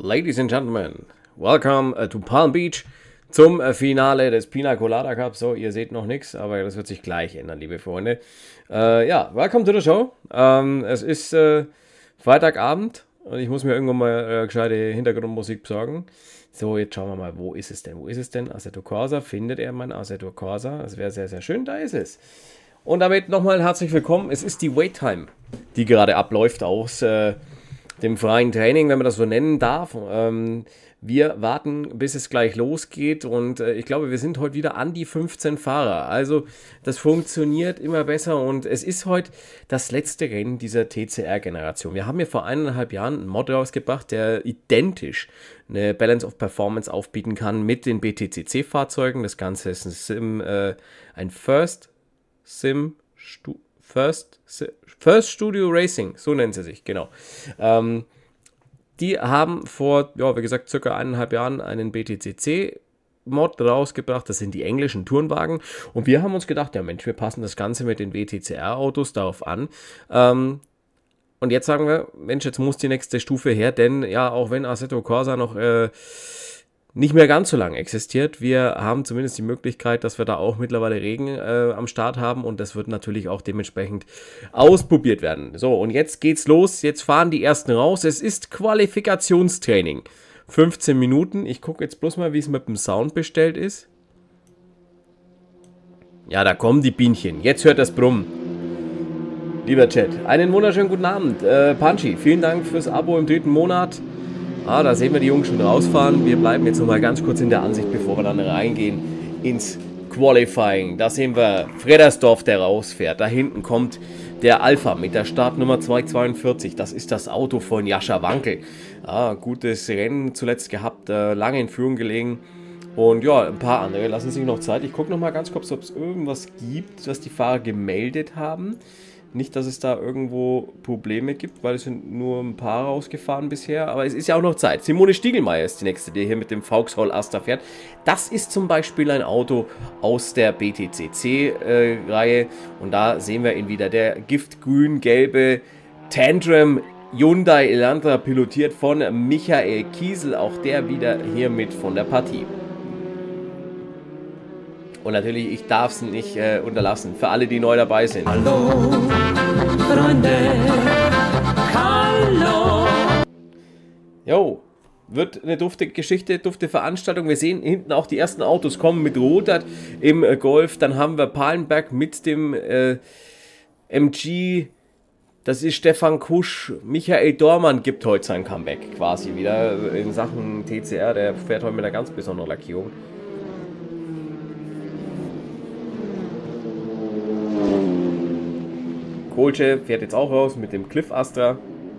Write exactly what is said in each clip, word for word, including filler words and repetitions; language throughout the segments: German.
Ladies and Gentlemen, welcome uh, to Palm Beach zum uh, Finale des Pina Colada Cup. So, ihr seht noch nichts, aber das wird sich gleich ändern, liebe Freunde. Uh, ja, welcome to the show. Um, es ist uh, Freitagabend und ich muss mir irgendwann mal uh, gescheite Hintergrundmusik besorgen. So, jetzt schauen wir mal, wo ist es denn? Wo ist es denn? Assetto Corsa, findet er mein Assetto Corsa? Das wäre sehr, sehr schön, da ist es. Und damit nochmal herzlich willkommen. Es ist die Wait Time, die gerade abläuft aus äh, dem freien Training, wenn man das so nennen darf. Ähm, wir warten, bis es gleich losgeht und äh, ich glaube, wir sind heute wieder an die fünfzehn Fahrer. Also das funktioniert immer besser und es ist heute das letzte Rennen dieser T C R-Generation. Wir haben ja vor eineinhalb Jahren einen Mod rausgebracht, der identisch eine Balance of Performance aufbieten kann mit den B T C C-Fahrzeugen. Das Ganze ist ein Sim, äh, ein First Sim, Stu First, First Studio Racing, so nennen sie sich, genau. Ähm, die haben vor, ja, wie gesagt, circa eineinhalb Jahren einen B T C C-Mod rausgebracht. Das sind die englischen Tourenwagen. Und wir haben uns gedacht, ja Mensch, wir passen das Ganze mit den W T C R-Autos darauf an. Ähm, und jetzt sagen wir, Mensch, jetzt muss die nächste Stufe her, denn ja, auch wenn Assetto Corsa noch äh, nicht mehr ganz so lange existiert. Wir haben zumindest die Möglichkeit, dass wir da auch mittlerweile Regen äh, am Start haben und das wird natürlich auch dementsprechend ausprobiert werden. So, und jetzt geht's los. Jetzt fahren die ersten raus. Es ist Qualifikationstraining. fünfzehn Minuten. Ich gucke jetzt bloß mal, wie es mit dem Sound bestellt ist. Ja, da kommen die Bienchen. Jetzt hört das Brummen. Lieber Chat, einen wunderschönen guten Abend. Äh, Punchy, vielen Dank fürs Abo im dritten Monat. Ah, da sehen wir die Jungs schon rausfahren. Wir bleiben jetzt noch mal ganz kurz in der Ansicht, bevor wir dann reingehen ins Qualifying. Da sehen wir Fredersdorf, der rausfährt. Da hinten kommt der Alpha mit der Startnummer zweihundertzweiundvierzig. Das ist das Auto von Jascha Wankel. Ah, gutes Rennen zuletzt gehabt, äh, lange in Führung gelegen. Und ja, ein paar andere lassen sich noch Zeit. Ich gucke noch mal ganz kurz, ob es irgendwas gibt, was die Fahrer gemeldet haben. Nicht, dass es da irgendwo Probleme gibt, weil es sind nur ein paar rausgefahren bisher. Aber es ist ja auch noch Zeit. Simone Stiegelmeier ist die nächste, die hier mit dem Vauxhall Astra fährt. Das ist zum Beispiel ein Auto aus der B T C C-Reihe. Äh, Und da sehen wir ihn wieder. Der giftgrün-gelbe Tantrum Hyundai Elantra, pilotiert von Michael Kiesel. Auch der wieder hier mit von der Partie. Und natürlich, ich darf es nicht äh, unterlassen, für alle, die neu dabei sind. Hallo, Freunde, hallo. Jo, wird eine dufte Geschichte, dufte Veranstaltung. Wir sehen hinten auch die ersten Autos kommen mit Rotat im äh, Golf. Dann haben wir Palenberg mit dem äh, M G. Das ist Stefan Kusch. Michael Dormann gibt heute sein Comeback quasi wieder in Sachen T C R. Der fährt heute mit einer ganz besonderen Lackierung. Kohlsche fährt jetzt auch raus mit dem Cliff Astra.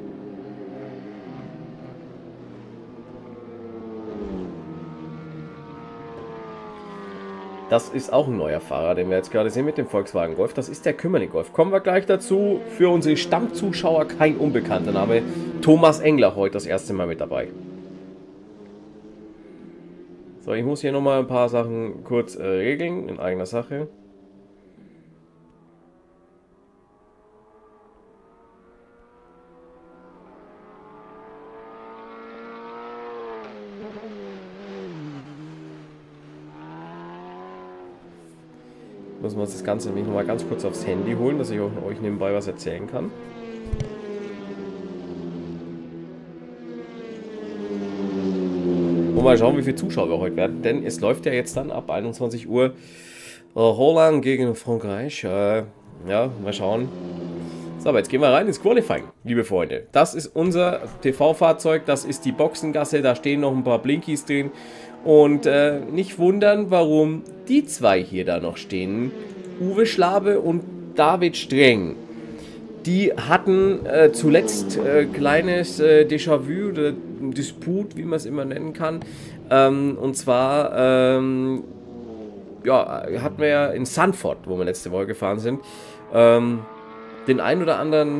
Das ist auch ein neuer Fahrer, den wir jetzt gerade sehen mit dem Volkswagen Golf. Das ist der Kümmerling Golf. Kommen wir gleich dazu. Für unsere Stammzuschauer kein unbekannter Name. Thomas Engler heute das erste Mal mit dabei. So, ich muss hier nochmal ein paar Sachen kurz äh, regeln in eigener Sache. Müssen wir uns das Ganze nämlich noch mal ganz kurz aufs Handy holen, dass ich auch euch nebenbei was erzählen kann. Und mal schauen, wie viele Zuschauer wir heute werden, denn es läuft ja jetzt dann ab einundzwanzig Uhr äh, Holland gegen Frankreich. Äh, ja, mal schauen. So, aber jetzt gehen wir rein ins Qualifying, liebe Freunde. Das ist unser T V-Fahrzeug, das ist die Boxengasse, da stehen noch ein paar Blinkies drin. Und äh, nicht wundern, warum die zwei hier da noch stehen. Uwe Schlabe und David Streng. Die hatten äh, zuletzt äh, kleines äh, Déjà-vu oder Disput, wie man es immer nennen kann. Ähm, und zwar ähm, ja, hatten wir ja in Sanford, wo wir letzte Woche gefahren sind, ähm, den ein oder anderen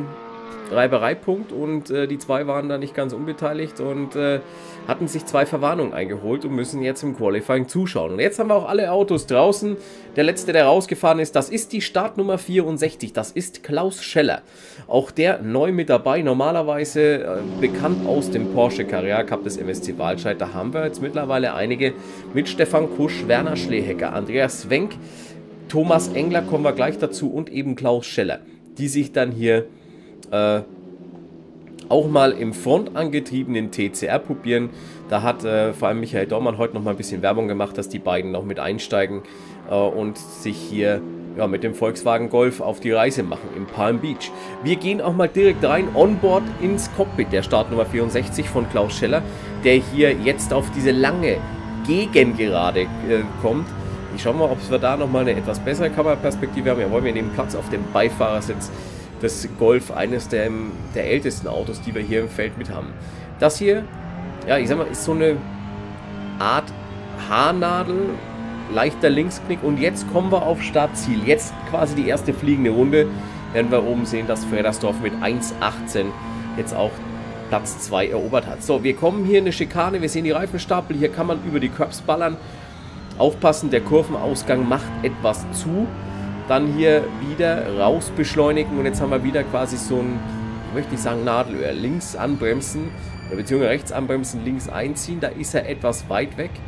Reibereipunkt und äh, die zwei waren da nicht ganz unbeteiligt und äh, hatten sich zwei Verwarnungen eingeholt und müssen jetzt im Qualifying zuschauen. Und jetzt haben wir auch alle Autos draußen. Der letzte, der rausgefahren ist, das ist die Startnummer vierundsechzig, das ist Klaus Scheller. Auch der neu mit dabei, normalerweise äh, bekannt aus dem Porsche Carrera Cup des M S C Walscheid. Da haben wir jetzt mittlerweile einige mit Stefan Kusch, Werner Schlehecker, Andreas Wenck, Thomas Engler kommen wir gleich dazu und eben Klaus Scheller, die sich dann hier Äh, auch mal im frontangetriebenen T C R probieren. Da hat äh, vor allem Michael Dormann heute noch mal ein bisschen Werbung gemacht, dass die beiden noch mit einsteigen äh, und sich hier ja, mit dem Volkswagen Golf auf die Reise machen im Palm Beach. Wir gehen auch mal direkt rein, onboard ins Cockpit der Startnummer vierundsechzig von Klaus Scheller, der hier jetzt auf diese lange Gegengerade äh, kommt. Ich schaue mal, ob wir da noch mal eine etwas bessere Kameraperspektive haben. Jawohl, wir nehmen Platz auf dem Beifahrersitz des Golf, eines der, der ältesten Autos, die wir hier im Feld mit haben. Das hier, ja, ich sag mal, ist so eine Art Haarnadel, leichter Linksknick und jetzt kommen wir auf Startziel. Jetzt quasi die erste fliegende Runde, werden wir oben sehen, dass Fredersdorf mit eins achtzehn jetzt auch Platz zwei erobert hat. So, wir kommen hier in eine Schikane, wir sehen die Reifenstapel, hier kann man über die Curbs ballern. Aufpassen, der Kurvenausgang macht etwas zu. Dann hier wieder raus beschleunigen und jetzt haben wir wieder quasi so ein, möchte ich sagen, Nadelöhr. Links anbremsen, beziehungsweise rechts anbremsen, links einziehen. Da ist er etwas weit weg.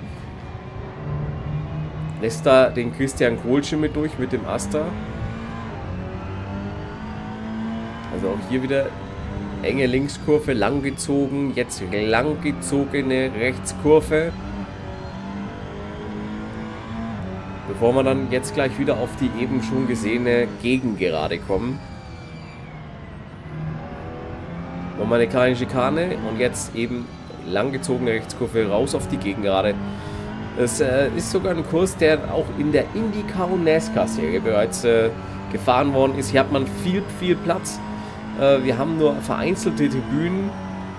Lässt da den Christian Kohlsche mit durch mit dem Astra. Also auch hier wieder enge Linkskurve, langgezogen. Jetzt langgezogene Rechtskurve. Bevor wir dann jetzt gleich wieder auf die eben schon gesehene Gegengerade kommen. Nochmal eine kleine Schikane und jetzt eben langgezogene Rechtskurve raus auf die Gegengerade. Es äh, ist sogar ein Kurs, der auch in der IndyCar und NASCAR-Serie bereits äh, gefahren worden ist. Hier hat man viel, viel Platz. Äh, wir haben nur vereinzelte Tribünen.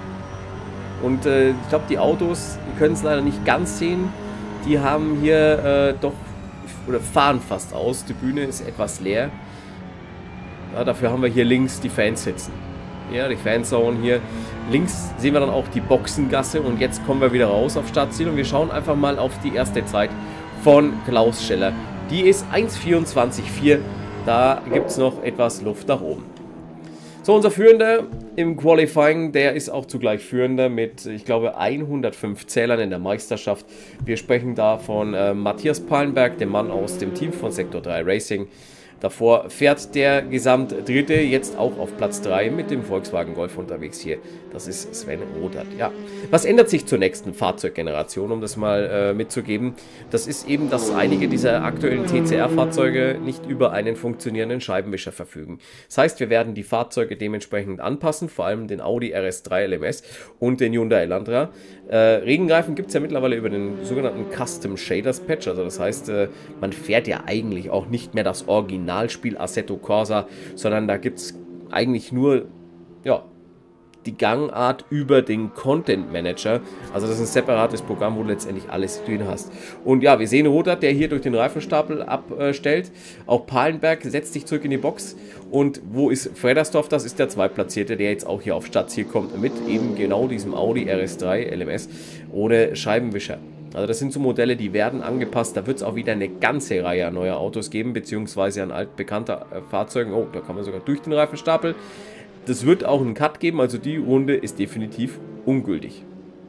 Und äh, ich glaube, die Autos, die können es leider nicht ganz sehen. Die haben hier äh, doch oder fahren fast aus. Die Bühne ist etwas leer. Ja, dafür haben wir hier links die Fans sitzen. Ja, die Fanzone hier. Links sehen wir dann auch die Boxengasse und jetzt kommen wir wieder raus auf Startziel und wir schauen einfach mal auf die erste Zeit von Klaus Scheller. Die ist eins vierundzwanzig Komma vier. Da gibt es noch etwas Luft nach oben. So, unser Führender im Qualifying, der ist auch zugleich Führender mit, ich glaube, hundertfünf Zählern in der Meisterschaft. Wir sprechen da von äh, Matthias Pallenberg, dem Mann aus dem Team von Sektor drei Racing. Davor fährt der Gesamtdritte jetzt auch auf Platz drei mit dem Volkswagen Golf unterwegs hier. Das ist Sven Rodert. Ja. Was ändert sich zur nächsten Fahrzeuggeneration, um das mal äh, mitzugeben? Das ist eben, dass einige dieser aktuellen T C R-Fahrzeuge nicht über einen funktionierenden Scheibenwischer verfügen. Das heißt, wir werden die Fahrzeuge dementsprechend anpassen, vor allem den Audi R S drei L M S und den Hyundai Elantra. Äh, Regenreifen gibt es ja mittlerweile über den sogenannten Custom Shaders Patch. Also das heißt, äh, man fährt ja eigentlich auch nicht mehr das Originalspiel Assetto Corsa, sondern da gibt es eigentlich nur ja, die Gangart über den Content Manager. Also das ist ein separates Programm, wo du letztendlich alles drin hast. Und ja, wir sehen Rodert, der hier durch den Reifenstapel abstellt. Auch Pallenberg setzt sich zurück in die Box. Und wo ist Fredersdorf? Das ist der Zweitplatzierte, der jetzt auch hier auf Startziel kommt mit eben genau diesem Audi R S drei L M S ohne Scheibenwischer. Also das sind so Modelle, die werden angepasst. Da wird es auch wieder eine ganze Reihe an neuer Autos geben, beziehungsweise an altbekannter äh, Fahrzeugen. Oh, da kann man sogar durch den Reifenstapel. Das wird auch einen Cut geben, also die Runde ist definitiv ungültig.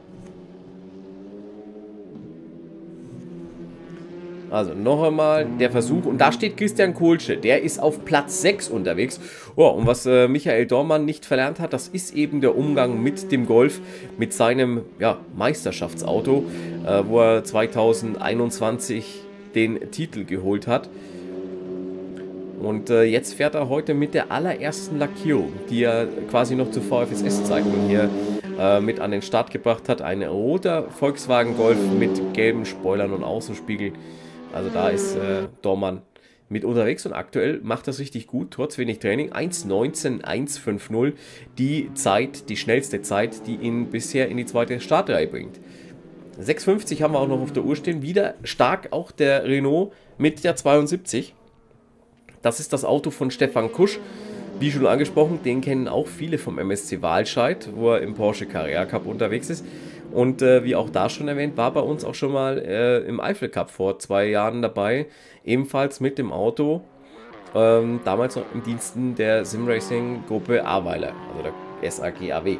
Also noch einmal der Versuch. Und da steht Christian Kohlsche. Der ist auf Platz sechs unterwegs. Oh, und was äh, Michael Dormann nicht verlernt hat, das ist eben der Umgang mit dem Golf, mit seinem ja, Meisterschaftsauto, äh, wo er zweitausendeinundzwanzig den Titel geholt hat. Und äh, jetzt fährt er heute mit der allerersten Lackierung, die er quasi noch zu V F S S-Zeiten hier äh, mit an den Start gebracht hat. Ein roter Volkswagen Golf mit gelben Spoilern und Außenspiegel. Also da ist äh, Dormann mit unterwegs und aktuell macht das richtig gut, trotz wenig Training. eins neunzehn eins fünfzig, die Zeit, die schnellste Zeit, die ihn bisher in die zweite Startreihe bringt. sechs fünfzig haben wir auch noch auf der Uhr stehen. Wieder stark auch der Renault mit der zweiundsiebzig. Das ist das Auto von Stefan Kusch. Wie schon angesprochen, den kennen auch viele vom M S C Walscheid, wo er im Porsche Carrera Cup unterwegs ist. Und äh, wie auch da schon erwähnt, war bei uns auch schon mal äh, im Eifel Cup vor zwei Jahren dabei. Ebenfalls mit dem Auto. Ähm, damals noch im Diensten der Simracing Gruppe Aweiler, also der S A G A W.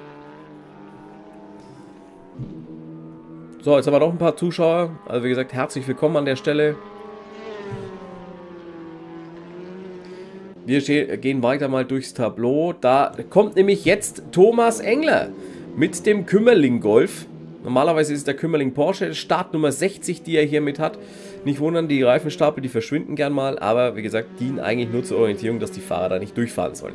So, jetzt haben wir noch ein paar Zuschauer. Also wie gesagt, herzlich willkommen an der Stelle. Wir gehen weiter mal durchs Tableau. Da kommt nämlich jetzt Thomas Engler mit dem Kümmerling Golf. Normalerweise ist es der Kümmerling Porsche, Startnummer sechzig, die er hier mit hat. Nicht wundern, die Reifenstapel, die verschwinden gern mal, aber wie gesagt, dienen eigentlich nur zur Orientierung, dass die Fahrer da nicht durchfahren sollen.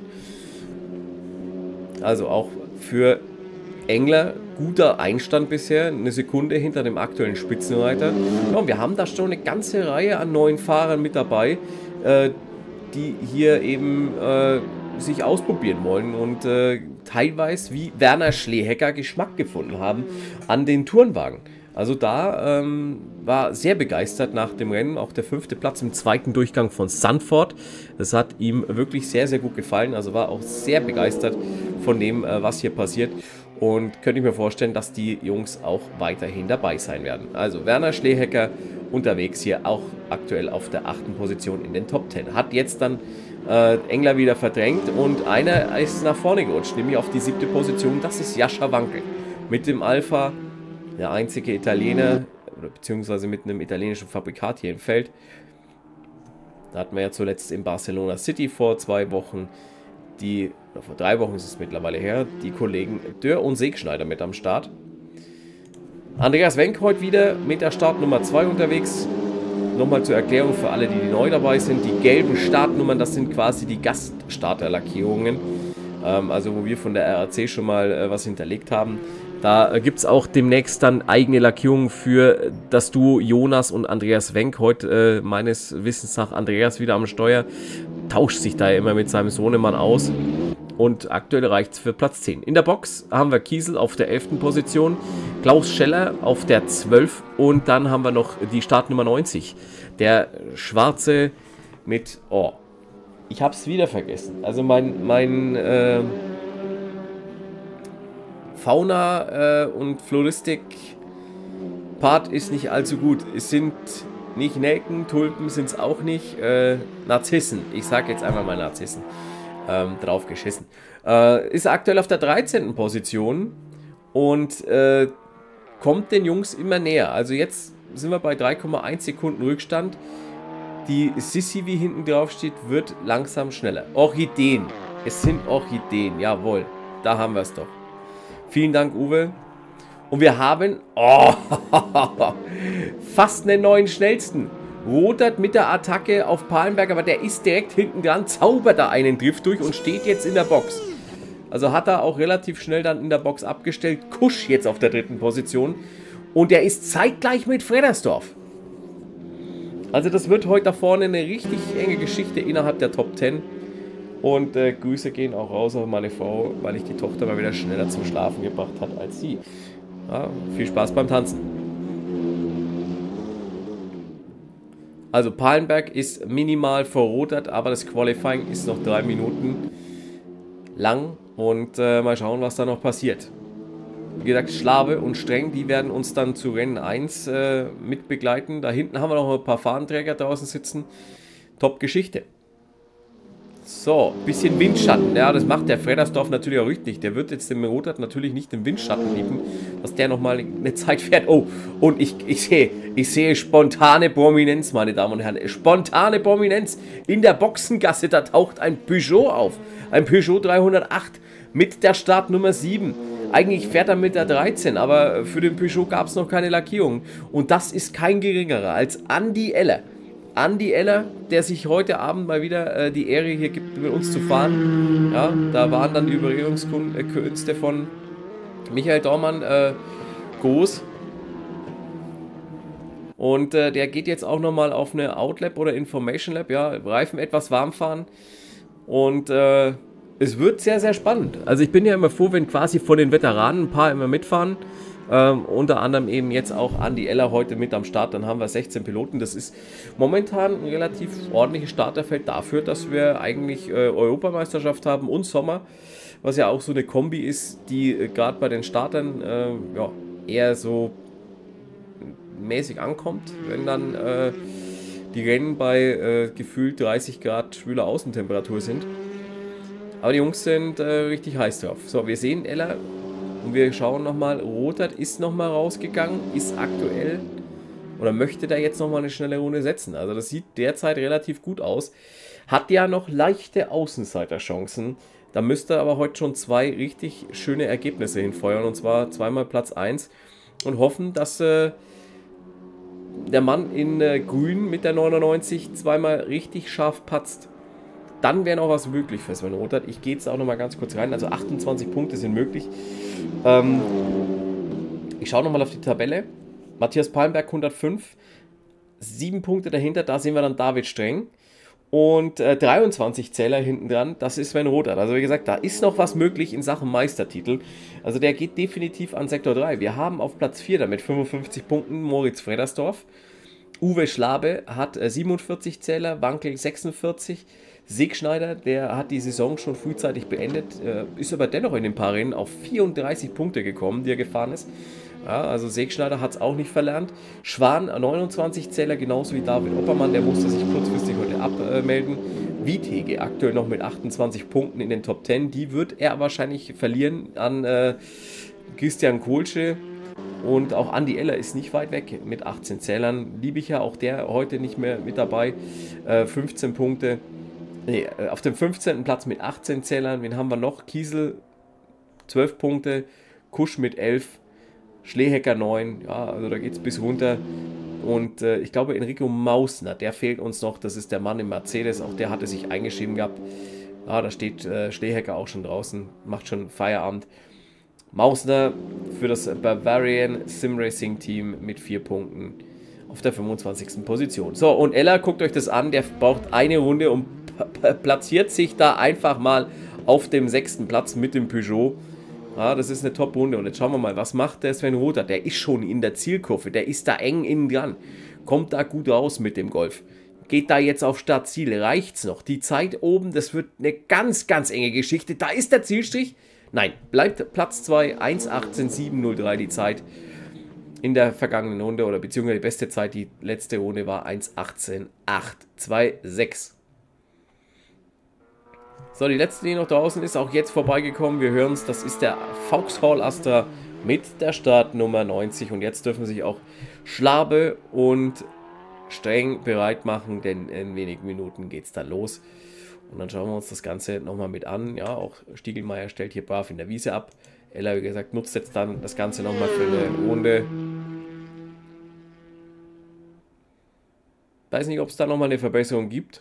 Also auch für Engler guter Einstand bisher, eine Sekunde hinter dem aktuellen Spitzenreiter. Ja, und wir haben da schon eine ganze Reihe an neuen Fahrern mit dabei, äh, die hier eben äh, sich ausprobieren wollen und äh, teilweise wie Werner Schlehecker Geschmack gefunden haben an den Tourenwagen. Also da ähm, war sehr begeistert nach dem Rennen, auch der fünfte Platz im zweiten Durchgang von Zandvoort. Das hat ihm wirklich sehr, sehr gut gefallen, also war auch sehr begeistert von dem, äh, was hier passiert. Und könnte ich mir vorstellen, dass die Jungs auch weiterhin dabei sein werden. Also Werner Schlehecker unterwegs hier auch aktuell auf der achten Position in den Top zehn. Hat jetzt dann äh, Engler wieder verdrängt und einer ist nach vorne gerutscht, nämlich auf die siebte Position. Das ist Jascha Wankel mit dem Alpha, der einzige Italiener, beziehungsweise mit einem italienischen Fabrikat hier im Feld. Da hatten wir ja zuletzt in Barcelona City vor zwei Wochen die, oder vor drei Wochen ist es mittlerweile her, die Kollegen Dörr und Segschneider mit am Start. Andreas Wenk heute wieder mit der Startnummer zwei unterwegs. Nochmal zur Erklärung für alle, die, die neu dabei sind. Die gelben Startnummern, das sind quasi die Gaststarterlackierungen. Ähm, also wo wir von der R A C schon mal äh, was hinterlegt haben. Da äh, gibt es auch demnächst dann eigene Lackierungen für das Duo Jonas und Andreas Wenk. Heute äh, meines Wissens nach Andreas wieder am Steuer. Tauscht sich da immer mit seinem Sohnemann aus. Und aktuell reicht es für Platz zehn. In der Box haben wir Kiesel auf der elften Position, Klaus Scheller auf der zwölf und dann haben wir noch die Startnummer neunzig. Der Schwarze mit, oh, ich habe es wieder vergessen. Also mein, mein äh, Fauna äh, und Floristik-Part ist nicht allzu gut. Es sind nicht Nelken, Tulpen sind es auch nicht, äh, Narzissen. Ich sage jetzt einfach mal Narzissen. Ähm, drauf geschissen. Äh, ist aktuell auf der dreizehnten Position und äh, kommt den Jungs immer näher. Also jetzt sind wir bei drei Komma eins Sekunden Rückstand. Die Sissi, wie hinten drauf steht, wird langsam schneller. Orchideen. Es sind Orchideen, jawohl. Da haben wir es doch. Vielen Dank, Uwe. Und wir haben oh, fast einen neuen Schnellsten. Rotert mit der Attacke auf Palenberg, aber der ist direkt hinten dran, zaubert da einen Drift durch und steht jetzt in der Box. Also hat er auch relativ schnell dann in der Box abgestellt. Kusch jetzt auf der dritten Position. Und der ist zeitgleich mit Fredersdorf. Also das wird heute da vorne eine richtig enge Geschichte innerhalb der Top zehn. Und äh, Grüße gehen auch raus auf meine Frau, weil ich die Tochter mal wieder schneller zum Schlafen gebracht hat als sie. Ja, viel Spaß beim Tanzen. Also Palenberg ist minimal verrotert, aber das Qualifying ist noch drei Minuten lang und äh, mal schauen, was da noch passiert. Wie gesagt, Schlawe und Streng, die werden uns dann zu Rennen eins äh, mit begleiten. Da hinten haben wir noch ein paar Fahnenträger draußen sitzen. Top Geschichte. So, bisschen Windschatten. Ja, das macht der Fredersdorf natürlich auch richtig. Der wird jetzt dem Rotert natürlich nicht den Windschatten bieten, dass der nochmal eine Zeit fährt. Oh, und ich, ich, sehe, ich sehe spontane Prominenz, meine Damen und Herren. Spontane Prominenz. In der Boxengasse, da taucht ein Peugeot auf. Ein Peugeot dreihundertacht mit der Startnummer sieben. Eigentlich fährt er mit der dreizehn, aber für den Peugeot gab es noch keine Lackierung. Und das ist kein geringerer als Andi Eller. Andi Eller, der sich heute Abend mal wieder äh, die Ehre hier gibt, mit uns zu fahren. Ja, da waren dann die Überredungskünste von Michael Dormann äh, groß. Und äh, der geht jetzt auch nochmal auf eine Outlap oder Information Lab. Ja, Reifen etwas warm fahren. Und äh, es wird sehr, sehr spannend. Also ich bin ja immer froh, wenn quasi von den Veteranen ein paar immer mitfahren. Ähm, unter anderem eben jetzt auch Andi Eller heute mit am Start. Dann haben wir sechzehn Piloten. Das ist momentan ein relativ ordentliches Starterfeld dafür, dass wir eigentlich äh, Europameisterschaft haben und Sommer, was ja auch so eine Kombi ist, die äh, gerade bei den Startern äh, ja, eher so mäßig ankommt, wenn dann äh, die Rennen bei äh, gefühlt dreißig Grad schwüler Außentemperatur sind. Aber die Jungs sind äh, richtig heiß drauf. So, wir sehen Eller. Und wir schauen nochmal, Rotert ist nochmal rausgegangen, ist aktuell oder möchte da jetzt nochmal eine schnelle Runde setzen. Also das sieht derzeit relativ gut aus. Hat ja noch leichte Außenseiterchancen. Da müsste er aber heute schon zwei richtig schöne Ergebnisse hinfeuern. Und zwar zweimal Platz eins. Und hoffen, dass äh, der Mann in äh, Grün mit der neunundneunzig zweimal richtig scharf patzt. Dann wäre noch was möglich für Sven Rotert. Ich gehe jetzt auch noch mal ganz kurz rein. Also achtundzwanzig Punkte sind möglich. Ähm, ich schaue noch mal auf die Tabelle. Matthias Palmberg hundertfünf. Sieben Punkte dahinter. Da sehen wir dann David Streng. Und äh, dreiundzwanzig Zähler hinten dran. Das ist Sven Rotert. Also wie gesagt, da ist noch was möglich in Sachen Meistertitel. Also der geht definitiv an Sektor drei. Wir haben auf Platz vier damit fünfundfünfzig Punkten Moritz Fredersdorf. Uwe Schlabe hat äh, siebenundvierzig Zähler. Wankel sechsundvierzig. Segschneider, der hat die Saison schon frühzeitig beendet, äh, ist aber dennoch in den paar Rennen auf vierunddreißig Punkte gekommen, die er gefahren ist. Ja, also Segschneider hat es auch nicht verlernt. Schwan, neunundzwanzig Zähler, genauso wie David Oppermann, der musste sich kurzfristig heute abmelden. Wiethege aktuell noch mit achtundzwanzig Punkten in den Top zehn, die wird er wahrscheinlich verlieren an äh, Christian Kohlsche. Und auch Andi Eller ist nicht weit weg mit achtzehn Zählern. Liebicher, auch der heute nicht mehr mit dabei, äh, fünfzehn Punkte. Nee, auf dem fünfzehnten Platz mit achtzehn Zählern, wen haben wir noch? Kiesel, zwölf Punkte, Kusch mit elf, Schlehecker neun, ja, also da geht es bis runter. Und äh, ich glaube, Enrico Mausner, der fehlt uns noch, das ist der Mann im Mercedes, auch der hatte sich eingeschrieben gehabt. Ja, da steht äh, Schlehecker auch schon draußen, macht schon Feierabend. Mausner für das Bavarian Sim Racing Team mit vier Punkten auf der fünfundzwanzigsten Position. So, und Eller, guckt euch das an, der braucht eine Runde und platziert sich da einfach mal auf dem sechsten Platz mit dem Peugeot. Ja, das ist eine Top-Runde. Und jetzt schauen wir mal, was macht der Sven Rotert? Der ist schon in der Zielkurve, der ist da eng innen dran. Kommt da gut raus mit dem Golf. Geht da jetzt auf Startziel, reicht's noch? Die Zeit oben, das wird eine ganz, ganz enge Geschichte. Da ist der Zielstrich. Nein, bleibt Platz zwei, eins achtzehn sieben null drei die Zeit in der vergangenen Runde, oder beziehungsweise die beste Zeit, die letzte Runde war eins achtzehn acht zwei sechs. So, die letzte, die noch draußen ist, auch jetzt vorbeigekommen. Wir hören es, das ist der Vauxhall Astra mit der Startnummer neunzig. Und jetzt dürfen sich auch Schlabe und Streng bereit machen, denn in wenigen Minuten geht es dann los. Und dann schauen wir uns das Ganze nochmal mit an. Ja, auch Stiegelmeier stellt hier brav in der Wiese ab. Ella, wie gesagt, nutzt jetzt dann das Ganze nochmal für eine Runde. Weiß nicht, ob es da nochmal eine Verbesserung gibt.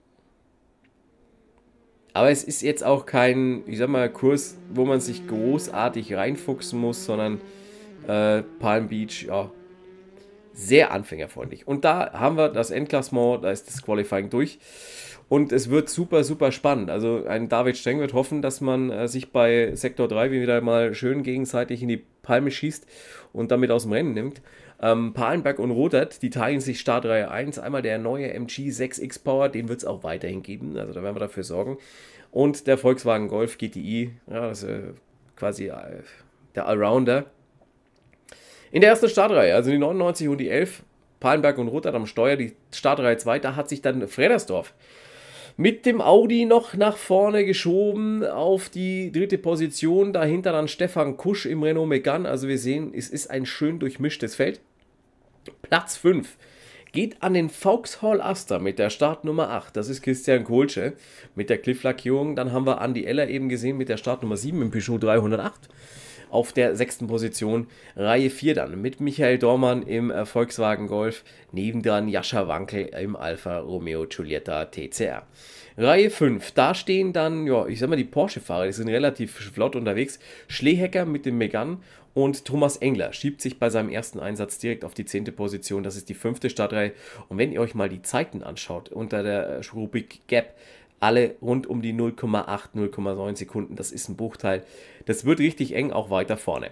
Aber es ist jetzt auch kein, ich sag mal, Kurs, wo man sich großartig reinfuchsen muss, sondern äh, Palm Beach, ja, sehr anfängerfreundlich. Und da haben wir das Endklassement, da ist das Qualifying durch. Und es wird super, super spannend. Also ein David Streng wird hoffen, dass man äh, sich bei Sektor drei wieder mal schön gegenseitig in die Palme schießt und damit aus dem Rennen nimmt. Ähm, Palenberg und Rotert, die teilen sich Startreihe eins. Einmal der neue M G sechs X Power, den wird es auch weiterhin geben. Also da werden wir dafür sorgen. Und der Volkswagen Golf G T I, ja, das ist äh, quasi äh, der Allrounder. In der ersten Startreihe, also die neunundneunzig und die elf, Palenberg und Rotert am Steuer, die Startreihe zwei, da hat sich dann Fredersdorf mit dem Audi noch nach vorne geschoben auf die dritte Position. Dahinter dann Stefan Kusch im Renault Megane. Also wir sehen, es ist ein schön durchmischtes Feld. Platz fünf geht an den Vauxhall Astra mit der Startnummer acht. Das ist Christian Kohlsche mit der Cliff-Lackierung. Dann haben wir Andi Eller eben gesehen mit der Startnummer sieben im Peugeot dreihundertacht. Auf der sechsten Position Reihe vier dann mit Michael Dormann im äh, Volkswagen Golf, nebendran Jascha Wankel im Alfa Romeo Giulietta T C R. Reihe fünf, da stehen dann, ja, ich sag mal, die Porsche-Fahrer, die sind relativ flott unterwegs. Schlehecker mit dem Megane und Thomas Engler schiebt sich bei seinem ersten Einsatz direkt auf die zehnte Position. Das ist die fünfte Startreihe. Und wenn ihr euch mal die Zeiten anschaut unter der Rubrik Gap, alle rund um die null Komma acht, null Komma neun Sekunden, das ist ein Bruchteil. Das wird richtig eng, auch weiter vorne.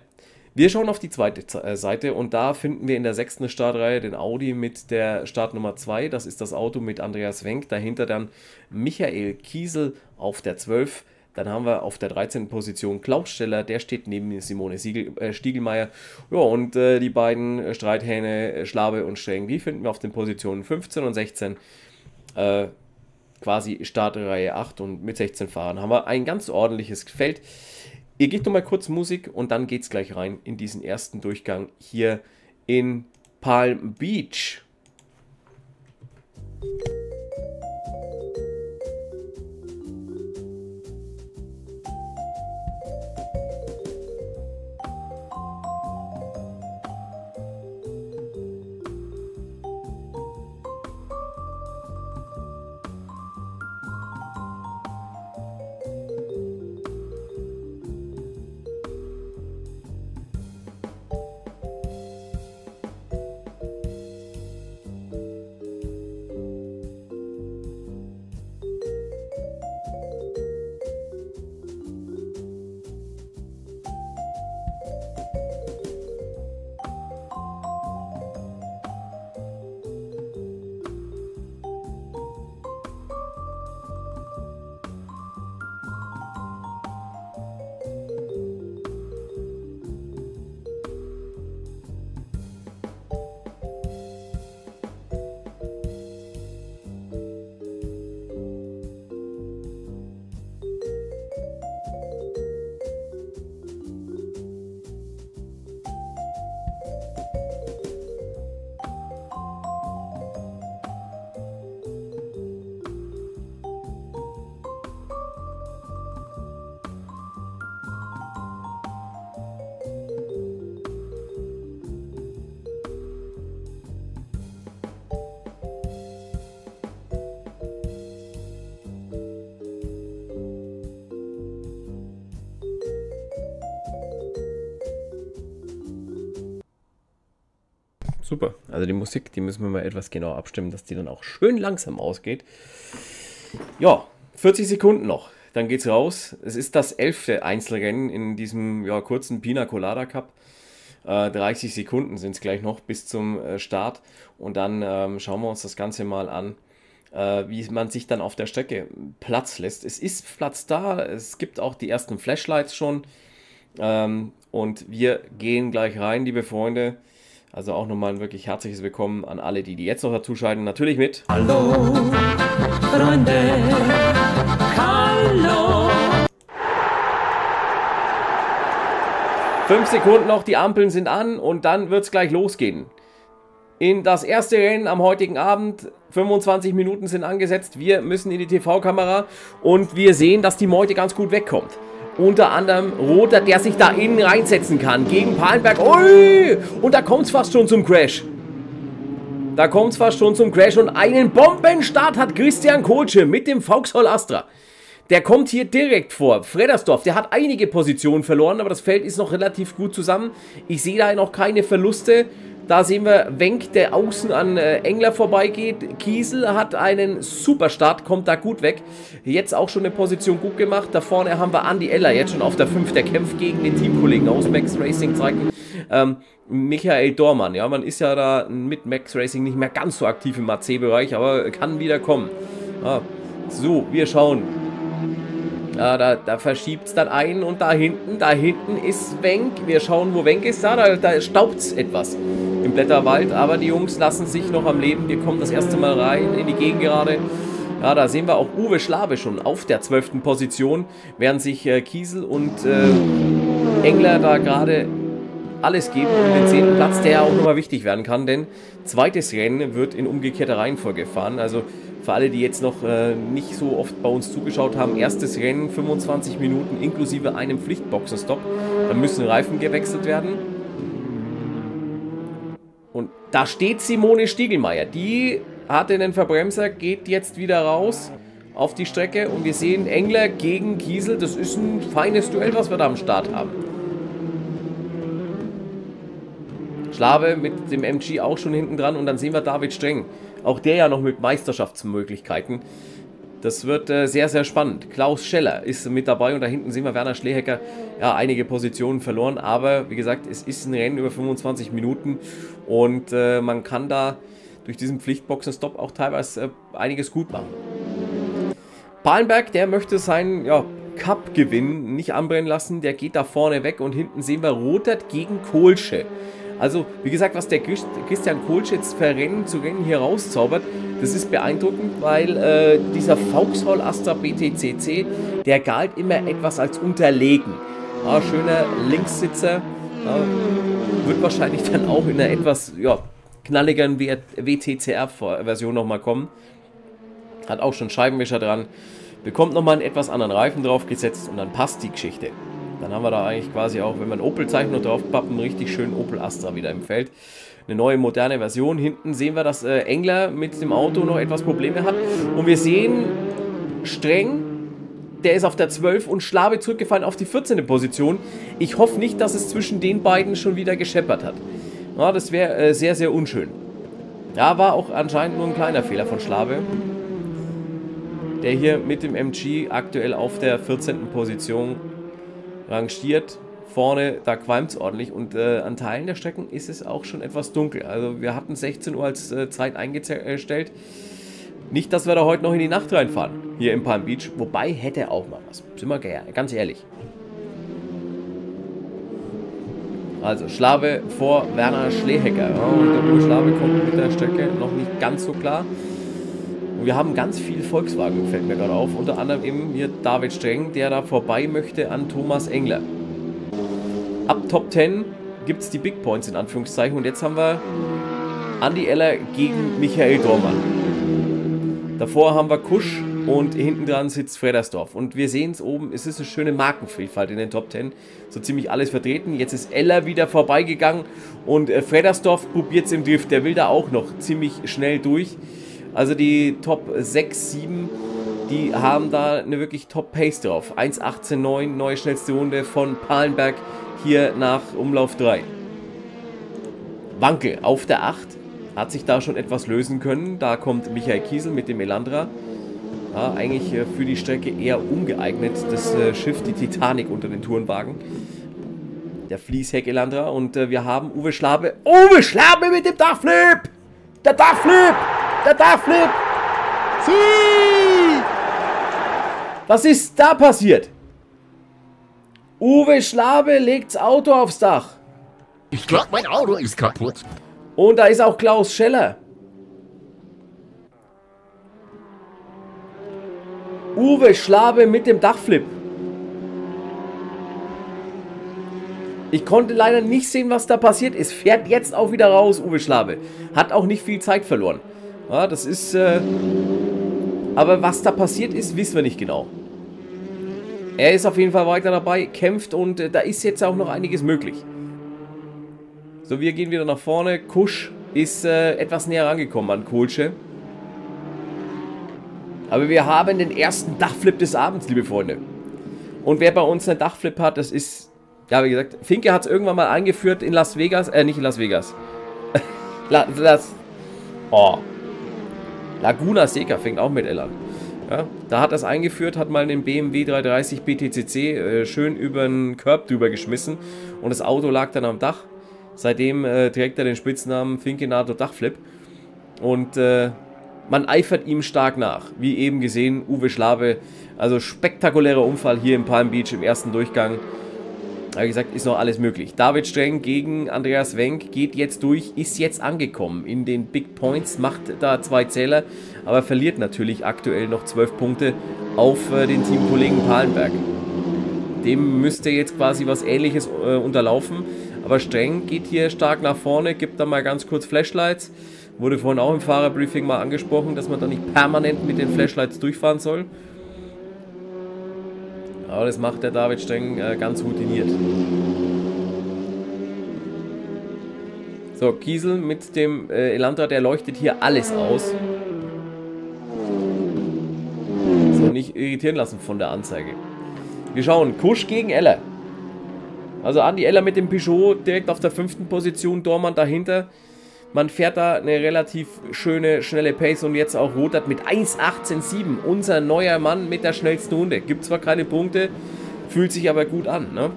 Wir schauen auf die zweite Seite und da finden wir in der sechsten Startreihe den Audi mit der Startnummer zwei. Das ist das Auto mit Andreas Wenck. Dahinter dann Michael Kiesel auf der zwölf. Dann haben wir auf der dreizehnten Position Klaus Steller, der steht neben Simone Siegel, äh, Stiegelmeier. Ja, und äh, die beiden Streithähne Schlabe und Streng, die finden wir auf den Positionen fünfzehn und sechzehn. Äh, quasi Startreihe acht und mit sechzehn Fahrern haben wir ein ganz ordentliches Feld. Ihr gebt noch mal kurz Musik und dann geht es gleich rein in diesen ersten Durchgang hier in Palm Beach. Super, also die Musik, die müssen wir mal etwas genauer abstimmen, dass die dann auch schön langsam ausgeht. Ja, vierzig Sekunden noch, dann geht's raus. Es ist das elfte Einzelrennen in diesem ja, kurzen Pina Colada Cup. Äh, dreißig Sekunden sind es gleich noch bis zum äh, Start. Und dann ähm, schauen wir uns das Ganze mal an, äh, wie man sich dann auf der Strecke Platz lässt. Es ist Platz da, es gibt auch die ersten Flashlights schon. Ähm, und wir gehen gleich rein, liebe Freunde. Also auch nochmal ein wirklich herzliches Willkommen an alle, die, die jetzt noch dazuschalten. Natürlich mit Hallo, Freunde, hallo. Fünf Sekunden noch, die Ampeln sind an und dann wird es gleich losgehen. In das erste Rennen am heutigen Abend, fünfundzwanzig Minuten sind angesetzt. Wir müssen in die T V-Kamera und wir sehen, dass die Meute ganz gut wegkommt. Unter anderem Roter, der sich da innen reinsetzen kann gegen Palenberg. Ui! Und da kommt es fast schon zum Crash. Da kommt es fast schon zum Crash. Und einen Bombenstart hat Christian Kohlsche mit dem Vauxhall Astra. Der kommt hier direkt vor. Freddersdorf, der hat einige Positionen verloren, aber das Feld ist noch relativ gut zusammen. Ich sehe da noch keine Verluste. Da sehen wir Wenck, der außen an äh, Engler vorbeigeht. Kiesel hat einen super Start, kommt da gut weg. Jetzt auch schon eine Position gut gemacht. Da vorne haben wir Andi Eller, jetzt schon auf der fünf. Der kämpft gegen den Teamkollegen aus Max Racing Zeiten. Ähm, Michael Dormann, ja, man ist ja da mit Max Racing nicht mehr ganz so aktiv im A C-Bereich, aber kann wieder kommen. Ja, so, wir schauen. Ja, da, da verschiebt es dann ein und da hinten, da hinten ist Wenck. Wir schauen, wo Wenck ist. Da, da, da staubt es etwas im Blätterwald, aber die Jungs lassen sich noch am Leben. Wir kommen das erste Mal rein in die Gegend gerade. Ja, da sehen wir auch Uwe Schlabe schon auf der zwölften Position, während sich äh, Kiesel und äh, Engler da gerade alles geben um den zehnten Platz, der ja auch nochmal wichtig werden kann, denn zweites Rennen wird in umgekehrter Reihenfolge fahren. Also für alle, die jetzt noch äh, nicht so oft bei uns zugeschaut haben, erstes Rennen, fünfundzwanzig Minuten inklusive einem Pflichtboxenstopp. Da müssen Reifen gewechselt werden. Und da steht Simone Stiegelmeier. Die hatte einen Verbremser, geht jetzt wieder raus auf die Strecke. Und wir sehen Engler gegen Kiesel. Das ist ein feines Duell, was wir da am Start haben. Schlabe mit dem M G auch schon hinten dran. Und dann sehen wir David Streng. Auch der ja noch mit Meisterschaftsmöglichkeiten. Das wird äh, sehr, sehr spannend. Klaus Scheller ist mit dabei und da hinten sehen wir Werner Schlehecker. Ja, einige Positionen verloren, aber wie gesagt, es ist ein Rennen über fünfundzwanzig Minuten und äh, man kann da durch diesen Pflichtboxenstopp auch teilweise äh, einiges gut machen. Pallenberg, der möchte seinen ja, Cup-Gewinn nicht anbrennen lassen, der geht da vorne weg und hinten sehen wir Rotert gegen Kohlsche. Also, wie gesagt, was der Christian Kohlsche jetzt für Rennen zu Rennen hier rauszaubert, das ist beeindruckend, weil äh, dieser Vauxhall Astra B T C C, der galt immer etwas als unterlegen. Ja, schöner Linkssitzer, ja, wird wahrscheinlich dann auch in einer etwas ja, knalligeren W T C R-Version nochmal kommen. Hat auch schon Scheibenwischer dran, bekommt nochmal einen etwas anderen Reifen drauf gesetzt und dann passt die Geschichte. Dann haben wir da eigentlich quasi auch, wenn wir ein Opel-Zeichen noch drauf pappen, einen richtig schönen Opel Astra wieder im Feld. Eine neue, moderne Version. Hinten sehen wir, dass äh, Engler mit dem Auto noch etwas Probleme hat. Und wir sehen Streng, der ist auf der zwölf und Schlabe zurückgefallen auf die vierzehnte Position. Ich hoffe nicht, dass es zwischen den beiden schon wieder gescheppert hat. Ja, das wäre äh, sehr, sehr unschön. Ja, war auch anscheinend nur ein kleiner Fehler von Schlabe, der hier mit dem M G aktuell auf der vierzehnten Position rangiert. Vorne, da qualmt es ordentlich und äh, an Teilen der Strecken ist es auch schon etwas dunkel. Also wir hatten sechzehn Uhr als äh, Zeit eingestellt. Nicht, dass wir da heute noch in die Nacht reinfahren, hier in Palm Beach. Wobei, hätte auch mal was. Sind wir ganz ehrlich. Also Schlabe vor Werner Schlehecker. Ja, und der Uwe Schlabe kommt mit der Strecke noch nicht ganz so klar. Und wir haben ganz viel Volkswagen, fällt mir gerade auf. Unter anderem eben hier David Streng, der da vorbei möchte an Thomas Engler. Ab Top zehn gibt es die Big Points in Anführungszeichen. Und jetzt haben wir Andi Eller gegen Michael Dormann. Davor haben wir Kusch und hinten dran sitzt Fredersdorf. Und wir sehen es oben, es ist eine schöne Markenvielfalt in den Top zehn. So ziemlich alles vertreten. Jetzt ist Eller wieder vorbeigegangen und äh, Fredersdorf probiert es im Drift. Der will da auch noch ziemlich schnell durch. Also die Top sechs, sieben, die haben da eine wirklich Top-Pace drauf. eins achtzehn neun, neue schnellste Runde von Pallenberg hier nach Umlauf drei. Wankel auf der acht, hat sich da schon etwas lösen können. Da kommt Michael Kiesel mit dem Elandra. Ja, eigentlich für die Strecke eher ungeeignet. Das äh, Schiff, die Titanic unter den Tourenwagen. Der Fließheck Elandra. Und äh, wir haben Uwe Schlabe. Uwe Schlabe mit dem Dachflip! Der Dachflip! Der Dachflip! Sie! Was ist da passiert? Uwe Schlabe legt das Auto aufs Dach. Ich glaube, mein Auto ist kaputt. Und da ist auch Klaus Scheller. Uwe Schlabe mit dem Dachflip. Ich konnte leider nicht sehen, was da passiert ist. Fährt jetzt auch wieder raus, Uwe Schlabe. Hat auch nicht viel Zeit verloren. Ja, das ist... Äh aber was da passiert ist, wissen wir nicht genau. Er ist auf jeden Fall weiter dabei, kämpft und äh, da ist jetzt auch noch einiges möglich. So, wir gehen wieder nach vorne. Kusch ist äh, etwas näher rangekommen an Kohlsche. Aber wir haben den ersten Dachflip des Abends, liebe Freunde. Und wer bei uns einen Dachflip hat, das ist... Ja, wie gesagt, Finke hat es irgendwann mal eingeführt in Las Vegas. Äh, nicht in Las Vegas. La, Las... Oh. Laguna Seca fängt auch mit L an. Ja, da hat er es eingeführt, hat mal den B M W dreihundertdreißig B T C C äh, schön über den Curb drüber geschmissen. Und das Auto lag dann am Dach. Seitdem äh, trägt er den Spitznamen Finkenato Dachflip. Und äh, man eifert ihm stark nach. Wie eben gesehen, Uwe Schlabe. Also spektakulärer Unfall hier im Palm Beach im ersten Durchgang. Wie gesagt, ist noch alles möglich. David Streng gegen Andreas Wenck geht jetzt durch, ist jetzt angekommen in den Big Points, macht da zwei Zähler, aber verliert natürlich aktuell noch zwölf Punkte auf äh, den Teamkollegen Pallenberg. Dem müsste jetzt quasi was Ähnliches äh, unterlaufen, aber Streng geht hier stark nach vorne, gibt da mal ganz kurz Flashlights. Wurde vorhin auch im Fahrerbriefing mal angesprochen, dass man da nicht permanent mit den Flashlights durchfahren soll. Aber das macht der David Streng äh, ganz routiniert. So, Kiesel mit dem äh, Elandra, der leuchtet hier alles aus. So, nicht irritieren lassen von der Anzeige. Wir schauen, Kusch gegen Eller. Also Andi Eller mit dem Peugeot direkt auf der fünften Position, Dormann dahinter. Man fährt da eine relativ schöne, schnelle Pace und jetzt auch Rothart mit eins achtzehn sieben. Unser neuer Mann mit der schnellsten Runde. Gibt zwar keine Punkte, fühlt sich aber gut an, ne?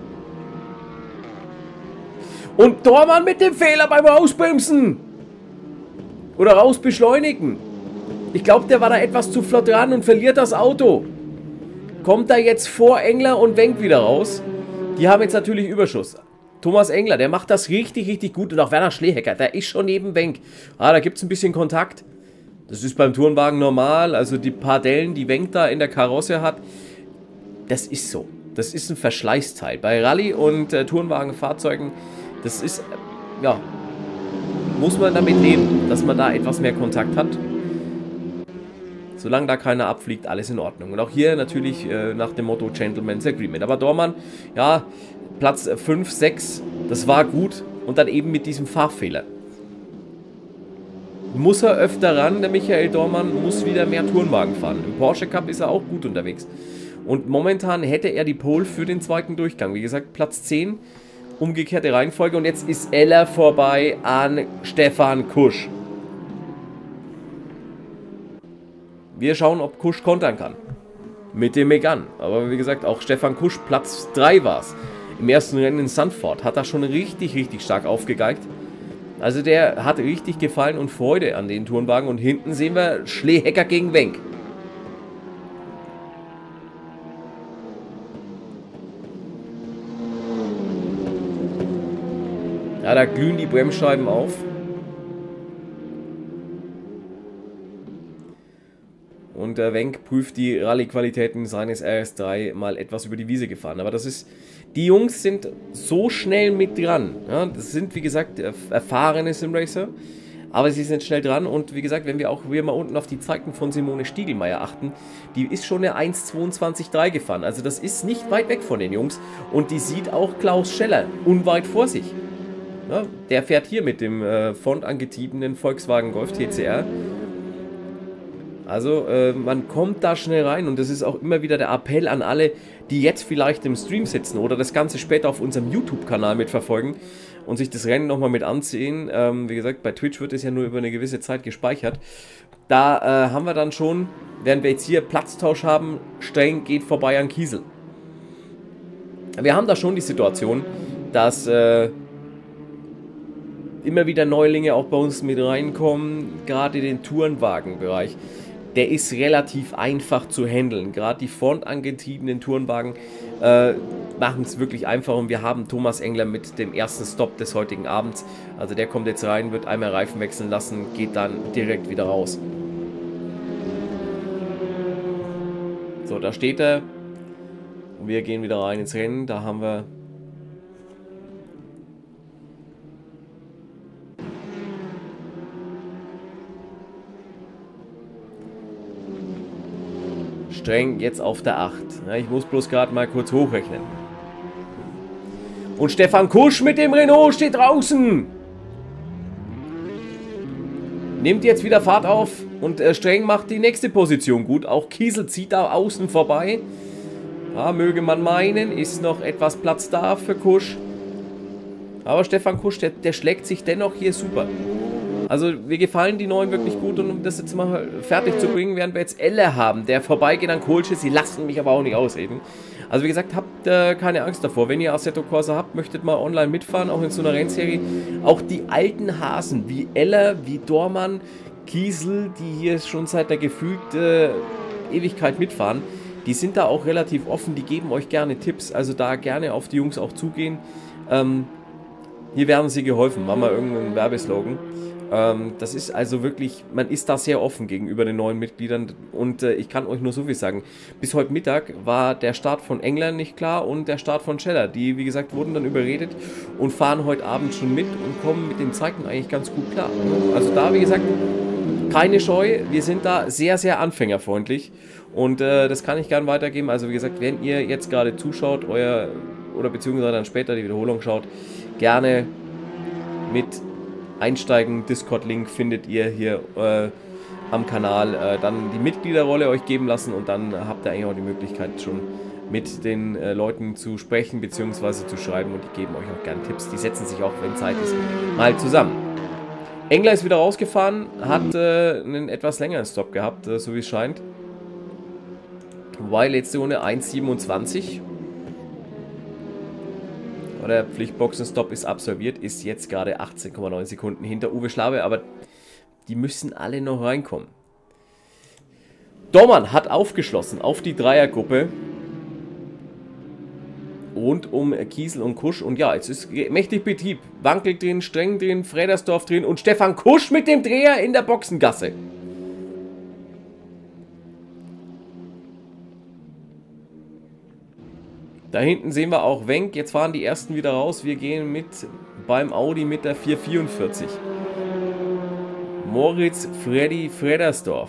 Und Dormann mit dem Fehler beim Rausbremsen. Oder rausbeschleunigen. Ich glaube, der war da etwas zu flott dran und verliert das Auto. Kommt da jetzt vor Engler und Wenk wieder raus. Die haben jetzt natürlich Überschuss. Thomas Engler, der macht das richtig, richtig gut. Und auch Werner Schlehecker, der ist schon neben Wenk. Ah, da gibt es ein bisschen Kontakt. Das ist beim Tourenwagen normal. Also die paar Dellen, die Wenk da in der Karosse hat, das ist so. Das ist ein Verschleißteil. Bei Rallye- und äh, Tourenwagenfahrzeugen, das ist, äh, ja, muss man damit leben, dass man da etwas mehr Kontakt hat. Solange da keiner abfliegt, alles in Ordnung. Und auch hier natürlich äh, nach dem Motto Gentleman's Agreement. Aber Dormann, ja, Platz fünf, sechs, das war gut. Und dann eben mit diesem Fahrfehler. Muss er öfter ran, der Michael Dormann muss wieder mehr Tourenwagen fahren. Im Porsche Cup ist er auch gut unterwegs. Und momentan hätte er die Pole für den zweiten Durchgang. Wie gesagt, Platz zehn, umgekehrte Reihenfolge. Und jetzt ist Eller vorbei an Stefan Kusch. Wir schauen, ob Kusch kontern kann. Mit dem Megane. Aber wie gesagt, auch Stefan Kusch, Platz drei war es. Im ersten Rennen in Sandford hat er schon richtig, richtig stark aufgegeigt. Also der hat richtig Gefallen und Freude an den Tourenwagen. Und hinten sehen wir Schlehecker gegen Wenk. Ja, da glühen die Bremsscheiben auf. Und der Wenk prüft die Rallye-Qualitäten seines R S drei mal etwas über die Wiese gefahren. Aber das ist, die Jungs sind so schnell mit dran. Ja, das sind, wie gesagt, erfahrene Simracer. Aber sie sind schnell dran. Und wie gesagt, wenn wir auch hier mal unten auf die Zeiten von Simone Stiegelmeier achten, die ist schon eine eins zweiundzwanzig drei gefahren. Also das ist nicht weit weg von den Jungs. Und die sieht auch Klaus Scheller unweit vor sich. Ja, der fährt hier mit dem äh, frontangetriebenen Volkswagen Golf T C R. Also äh, man kommt da schnell rein und das ist auch immer wieder der Appell an alle, die jetzt vielleicht im Stream sitzen oder das Ganze später auf unserem YouTube-Kanal mitverfolgen und sich das Rennen nochmal mit ansehen. Ähm, wie gesagt, bei Twitch wird es ja nur über eine gewisse Zeit gespeichert. Da äh, haben wir dann schon, während wir jetzt hier Platztausch haben, Streng geht vorbei an Kiesel. Wir haben da schon die Situation, dass äh, immer wieder Neulinge auch bei uns mit reinkommen, gerade den Tourenwagenbereich. Der ist relativ einfach zu handeln. Gerade die frontangetriebenen Tourenwagen äh, machen es wirklich einfach. Und wir haben Thomas Engler mit dem ersten Stop des heutigen Abends. Also der kommt jetzt rein, wird einmal Reifen wechseln lassen, geht dann direkt wieder raus. So, da steht er. Und wir gehen wieder rein ins Rennen. Da haben wir... Streng jetzt auf der acht. Ja, ich muss bloß gerade mal kurz hochrechnen. Und Stefan Kusch mit dem Renault steht draußen. Nimmt jetzt wieder Fahrt auf und äh, Streng macht die nächste Position gut. Auch Kiesel zieht da außen vorbei. Ja, möge man meinen, ist noch etwas Platz da für Kusch. Aber Stefan Kusch, der, der schlägt sich dennoch hier super. Also mir gefallen die Neuen wirklich gut und um das jetzt mal fertig zu bringen, werden wir jetzt Eller haben, der vorbeigeht an Kohlsche. Sie lassen mich aber auch nicht ausreden. Also wie gesagt, habt äh, keine Angst davor. Wenn ihr Assetto Corsa habt, möchtet mal online mitfahren, auch in so einer Rennserie. Auch die alten Hasen wie Eller, wie Dormann, Kiesel, die hier schon seit der gefühlten äh, Ewigkeit mitfahren, die sind da auch relativ offen, die geben euch gerne Tipps. Also da gerne auf die Jungs auch zugehen. Ähm, hier werden sie geholfen. Machen wir irgendeinen Werbeslogan. Das ist also wirklich, man ist da sehr offen gegenüber den neuen Mitgliedern und äh, ich kann euch nur so viel sagen. Bis heute Mittag war der Start von England nicht klar und der Start von Scheller. Die, wie gesagt, wurden dann überredet und fahren heute Abend schon mit und kommen mit den Zeiten eigentlich ganz gut klar. Also da, wie gesagt, keine Scheu. Wir sind da sehr, sehr anfängerfreundlich und äh, das kann ich gern weitergeben. Also wie gesagt, wenn ihr jetzt gerade zuschaut, euer oder beziehungsweise dann später die Wiederholung schaut, gerne mit einsteigen. Discord-Link findet ihr hier äh, am Kanal. Äh, dann die Mitgliederrolle euch geben lassen und dann habt ihr eigentlich auch die Möglichkeit schon mit den äh, Leuten zu sprechen bzw. zu schreiben und die geben euch auch gerne Tipps. Die setzen sich auch, wenn Zeit ist, mal zusammen. Engler ist wieder rausgefahren, hat äh, einen etwas längeren Stop gehabt, äh, so wie es scheint. Wobei letzte Runde eins siebenundzwanzig. Der Pflichtboxenstopp ist absolviert, ist jetzt gerade achtzehn Komma neun Sekunden hinter Uwe Schlabe, aber die müssen alle noch reinkommen. Dormann hat aufgeschlossen auf die Dreiergruppe rund um Kiesel und Kusch. Und ja, jetzt ist mächtig Betrieb. Wankel drin, Streng drin, Fredersdorf drin und Stefan Kusch mit dem Dreher in der Boxengasse. Da hinten sehen wir auch Wenk. Jetzt fahren die ersten wieder raus. Wir gehen mit beim Audi mit der vier vierundvierzig. Moritz Freddy Fredersdorf.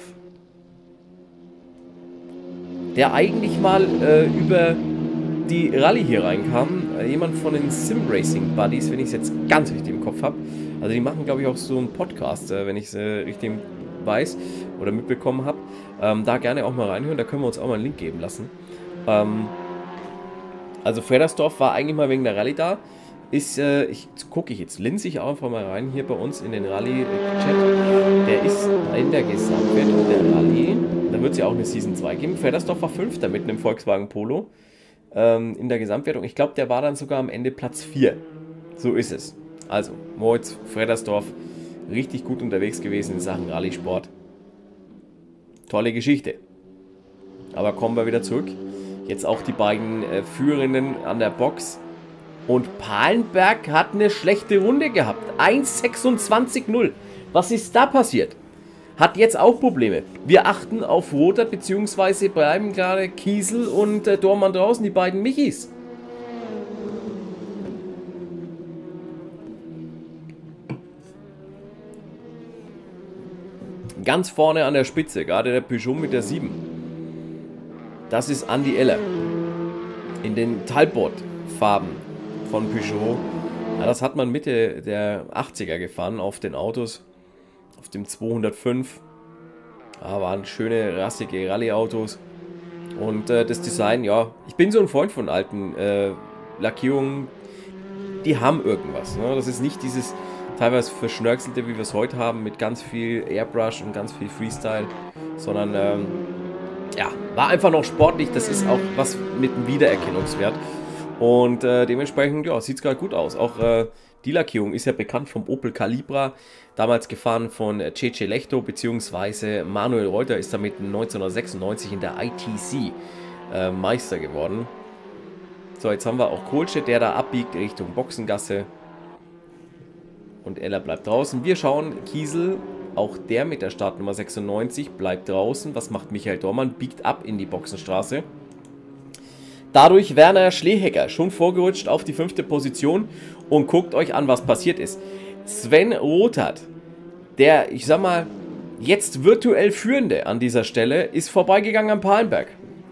Der eigentlich mal äh, über die Rallye hier reinkam. Äh, jemand von den Sim Racing Buddies, wenn ich es jetzt ganz richtig im Kopf habe. Also die machen, glaube ich, auch so einen Podcast, äh, wenn ich es äh, richtig weiß oder mitbekommen habe. Ähm, da gerne auch mal reinhören. Da können wir uns auch mal einen Link geben lassen. Ähm... Also Fredersdorf war eigentlich mal wegen der Rallye da. Ist, äh, ich gucke ich jetzt linse ich einfach mal rein hier bei uns in den Rallye-Chat. Der ist in der Gesamtwertung der Rallye. Da wird es ja auch eine Season zwei geben. Fredersdorf war Fünfter mit einem Volkswagen Polo ähm, in der Gesamtwertung. Ich glaube, der war dann sogar am Ende Platz vier. So ist es. Also, Moritz Fredersdorf richtig gut unterwegs gewesen in Sachen Rallye-Sport. Tolle Geschichte. Aber kommen wir wieder zurück. Jetzt auch die beiden äh, Führenden an der Box. Und Palenberg hat eine schlechte Runde gehabt. eins sechsundzwanzig null. Was ist da passiert? Hat jetzt auch Probleme. Wir achten auf Roter, beziehungsweise bleiben gerade Kiesel und äh, Dormann draußen, die beiden Michis. Ganz vorne an der Spitze, gerade der Peugeot mit der sieben. Das ist Andi Eller in den Talbot-Farben von Peugeot. Ja, das hat man Mitte der achtziger gefahren auf den Autos, auf dem zweihundertfünf. Ja, waren schöne, rassige Rallye-Autos. Und äh, das Design, ja, ich bin so ein Freund von alten äh, Lackierungen. Die haben irgendwas. Ne? Das ist nicht dieses teilweise verschnörkelte, wie wir es heute haben, mit ganz viel Airbrush und ganz viel Freestyle, sondern ähm, ja, war einfach noch sportlich. Das ist auch was mit einem Wiedererkennungswert. Und äh, dementsprechend, ja, sieht es gerade gut aus. Auch äh, die Lackierung ist ja bekannt vom Opel Calibra. Damals gefahren von äh, Cece Lechto, beziehungsweise Manuel Reuter ist damit neunzehnhundertsechsundneunzig in der I T C äh, Meister geworden. So, jetzt haben wir auch Kohlsche, der da abbiegt Richtung Boxengasse. Und Eller bleibt draußen. Wir schauen, Kiesel, auch der mit der Startnummer sechsundneunzig, bleibt draußen. Was macht Michael Dormann? Biegt ab in die Boxenstraße. Dadurch Werner Schlehecker schon vorgerutscht auf die fünfte Position. Und guckt euch an, was passiert ist. Sven Rothart, der, ich sag mal, jetzt virtuell Führende an dieser Stelle, ist vorbeigegangen am Palenberg.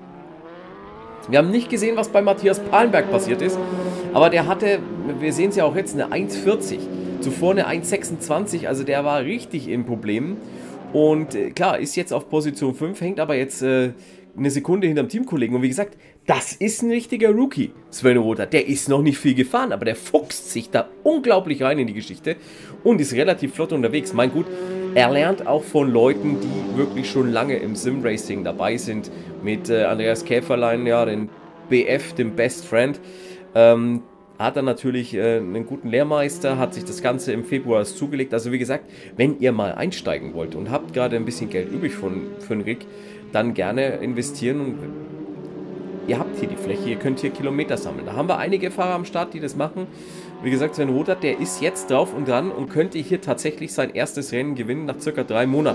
Wir haben nicht gesehen, was bei Matthias Palenberg passiert ist. Aber der hatte, wir sehen es ja auch jetzt, eine eins vierzig. Zuvor eine eins sechsundzwanzig, also der war richtig in Problemen. Und äh, klar, ist jetzt auf Position fünf, hängt aber jetzt äh, eine Sekunde hinterm Teamkollegen. Und wie gesagt, das ist ein richtiger Rookie, Sven Rothart. Der ist noch nicht viel gefahren, aber der fuchst sich da unglaublich rein in die Geschichte und ist relativ flott unterwegs. Mein gut, er lernt auch von Leuten, die wirklich schon lange im Sim-Racing dabei sind. Mit äh, Andreas Käferlein, ja, den B F, dem Best Friend. Ähm, hat er natürlich äh, einen guten Lehrmeister, hat sich das Ganze im Februar erst zugelegt. Also wie gesagt, wenn ihr mal einsteigen wollt und habt gerade ein bisschen Geld übrig von, für einen Rig, dann gerne investieren. Und ihr habt hier die Fläche, ihr könnt hier Kilometer sammeln. Da haben wir einige Fahrer am Start, die das machen. Wie gesagt, Sven Rothart, der ist jetzt drauf und dran und könnte hier tatsächlich sein erstes Rennen gewinnen nach circa drei Monaten.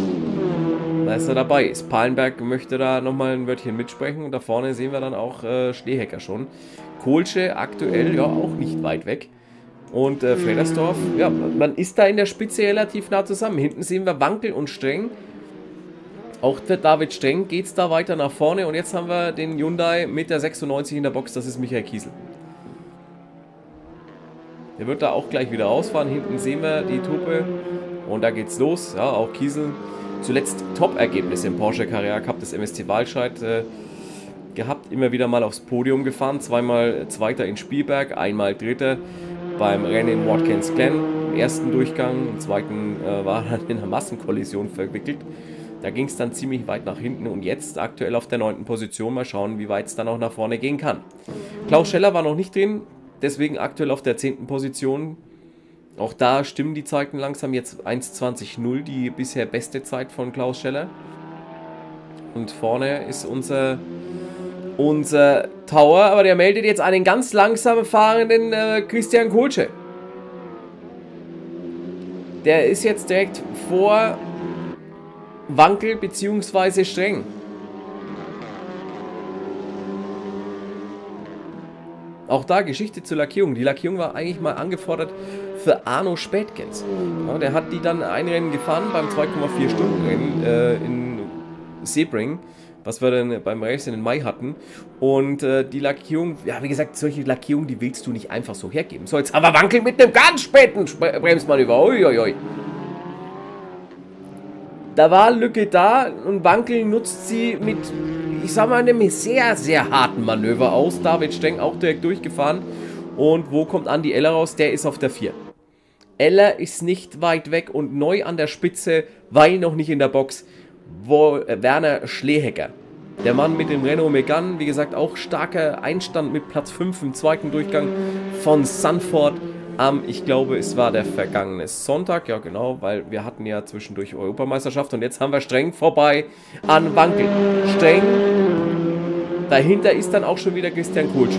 Da ist er dabei. Ist Palenberg möchte da nochmal ein Wörtchen mitsprechen und da vorne sehen wir dann auch äh, Schlehecker schon. Kohlsche aktuell ja auch nicht weit weg. Und äh, Fredersdorf, ja, man ist da in der Spitze relativ nah zusammen. Hinten sehen wir Wankel und Streng. Auch für David Streng geht es da weiter nach vorne. Und jetzt haben wir den Hyundai mit der sechsundneunzig in der Box. Das ist Michael Kiesel. Der wird da auch gleich wieder rausfahren. Hinten sehen wir die Truppe. Und da geht's los. Ja, auch Kiesel. Zuletzt Top-Ergebnisse im Porsche Carrera Cup des M S C Walscheid äh, gehabt. Immer wieder mal aufs Podium gefahren. Zweimal Zweiter in Spielberg. Einmal Dritter beim Rennen in Watkins Glen. im ersten Durchgang, im zweiten äh, war er dann in einer Massenkollision verwickelt. Da ging es dann ziemlich weit nach hinten und jetzt aktuell auf der neunten Position. Mal schauen, wie weit es dann auch nach vorne gehen kann. Klaus Scheller war noch nicht drin, deswegen aktuell auf der zehnten Position. Auch da stimmen die Zeiten langsam. Jetzt eins zwanzig null, die bisher beste Zeit von Klaus Scheller. Und vorne ist unser, unser Tower, aber der meldet jetzt einen ganz langsam fahrenden äh, Christian Kulsche. Der ist jetzt direkt vor Wankel bzw. Streng. Auch da Geschichte zur Lackierung. Die Lackierung war eigentlich mal angefordert für Arno Spätkens. Ja, der hat die dann ein Rennen gefahren beim zwei Komma vier Stunden Rennen äh, in Sebring, was wir dann beim Racing im Mai hatten. Und äh, die Lackierung, ja wie gesagt, solche Lackierungen, die willst du nicht einfach so hergeben. So, jetzt haben wir Wankel mit einem ganz späten Bremsmanöver. Uiuiui. Da war Lücke da und Wankel nutzt sie mit, ich sag mal, einem sehr, sehr harten Manöver aus. David Streng auch direkt durchgefahren. Und wo kommt Andi Eller raus? Der ist auf der vier. Eller ist nicht weit weg und neu an der Spitze, weil noch nicht in der Box, wo äh, Werner Schlehecker. Der Mann mit dem Renault Megane, wie gesagt, auch starker Einstand mit Platz fünf im zweiten Durchgang von Sanford. Am, ich glaube, es war der vergangene Sonntag, ja genau, weil wir hatten ja zwischendurch Europameisterschaft und jetzt haben wir Streng vorbei an Wankel. Streng, dahinter ist dann auch schon wieder Christian Kulsche.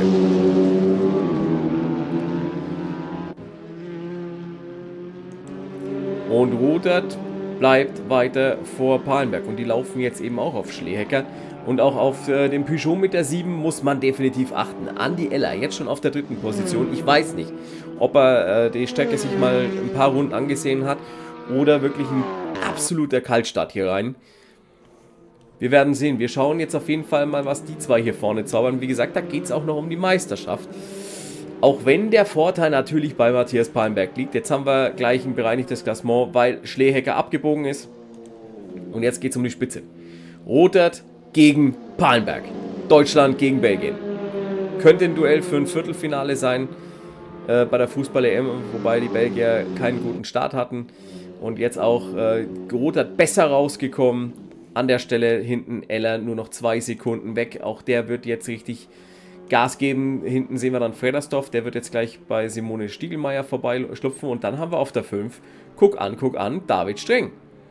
Und Rudert bleibt weiter vor Palenberg und die laufen jetzt eben auch auf Schlehecker. Und auch auf äh, den Peugeot mit der sieben muss man definitiv achten. Andi Eller, jetzt schon auf der dritten Position. Ich weiß nicht, ob er äh, die Strecke sich mal ein paar Runden angesehen hat oder wirklich ein absoluter Kaltstart hier rein. Wir werden sehen. Wir schauen jetzt auf jeden Fall mal, was die zwei hier vorne zaubern. Wie gesagt, da geht es auch noch um die Meisterschaft. Auch wenn der Vorteil natürlich bei Matthias Palenberg liegt. Jetzt haben wir gleich ein bereinigtes Klassement, weil Schlehecker abgebogen ist. Und jetzt geht es um die Spitze. Rotert gegen Palenberg. Deutschland gegen Belgien. Könnte ein Duell für ein Viertelfinale sein äh, bei der Fußball-E M, wobei die Belgier keinen guten Start hatten. Und jetzt auch äh, Rotert besser rausgekommen. An der Stelle hinten Eller nur noch zwei Sekunden weg. Auch der wird jetzt richtig Gas geben. Hinten sehen wir dann Fredersdorf. Der wird jetzt gleich bei Simone Stiegelmeier vorbeischlupfen. Und dann haben wir auf der fünf, guck an, guck an, David Streng.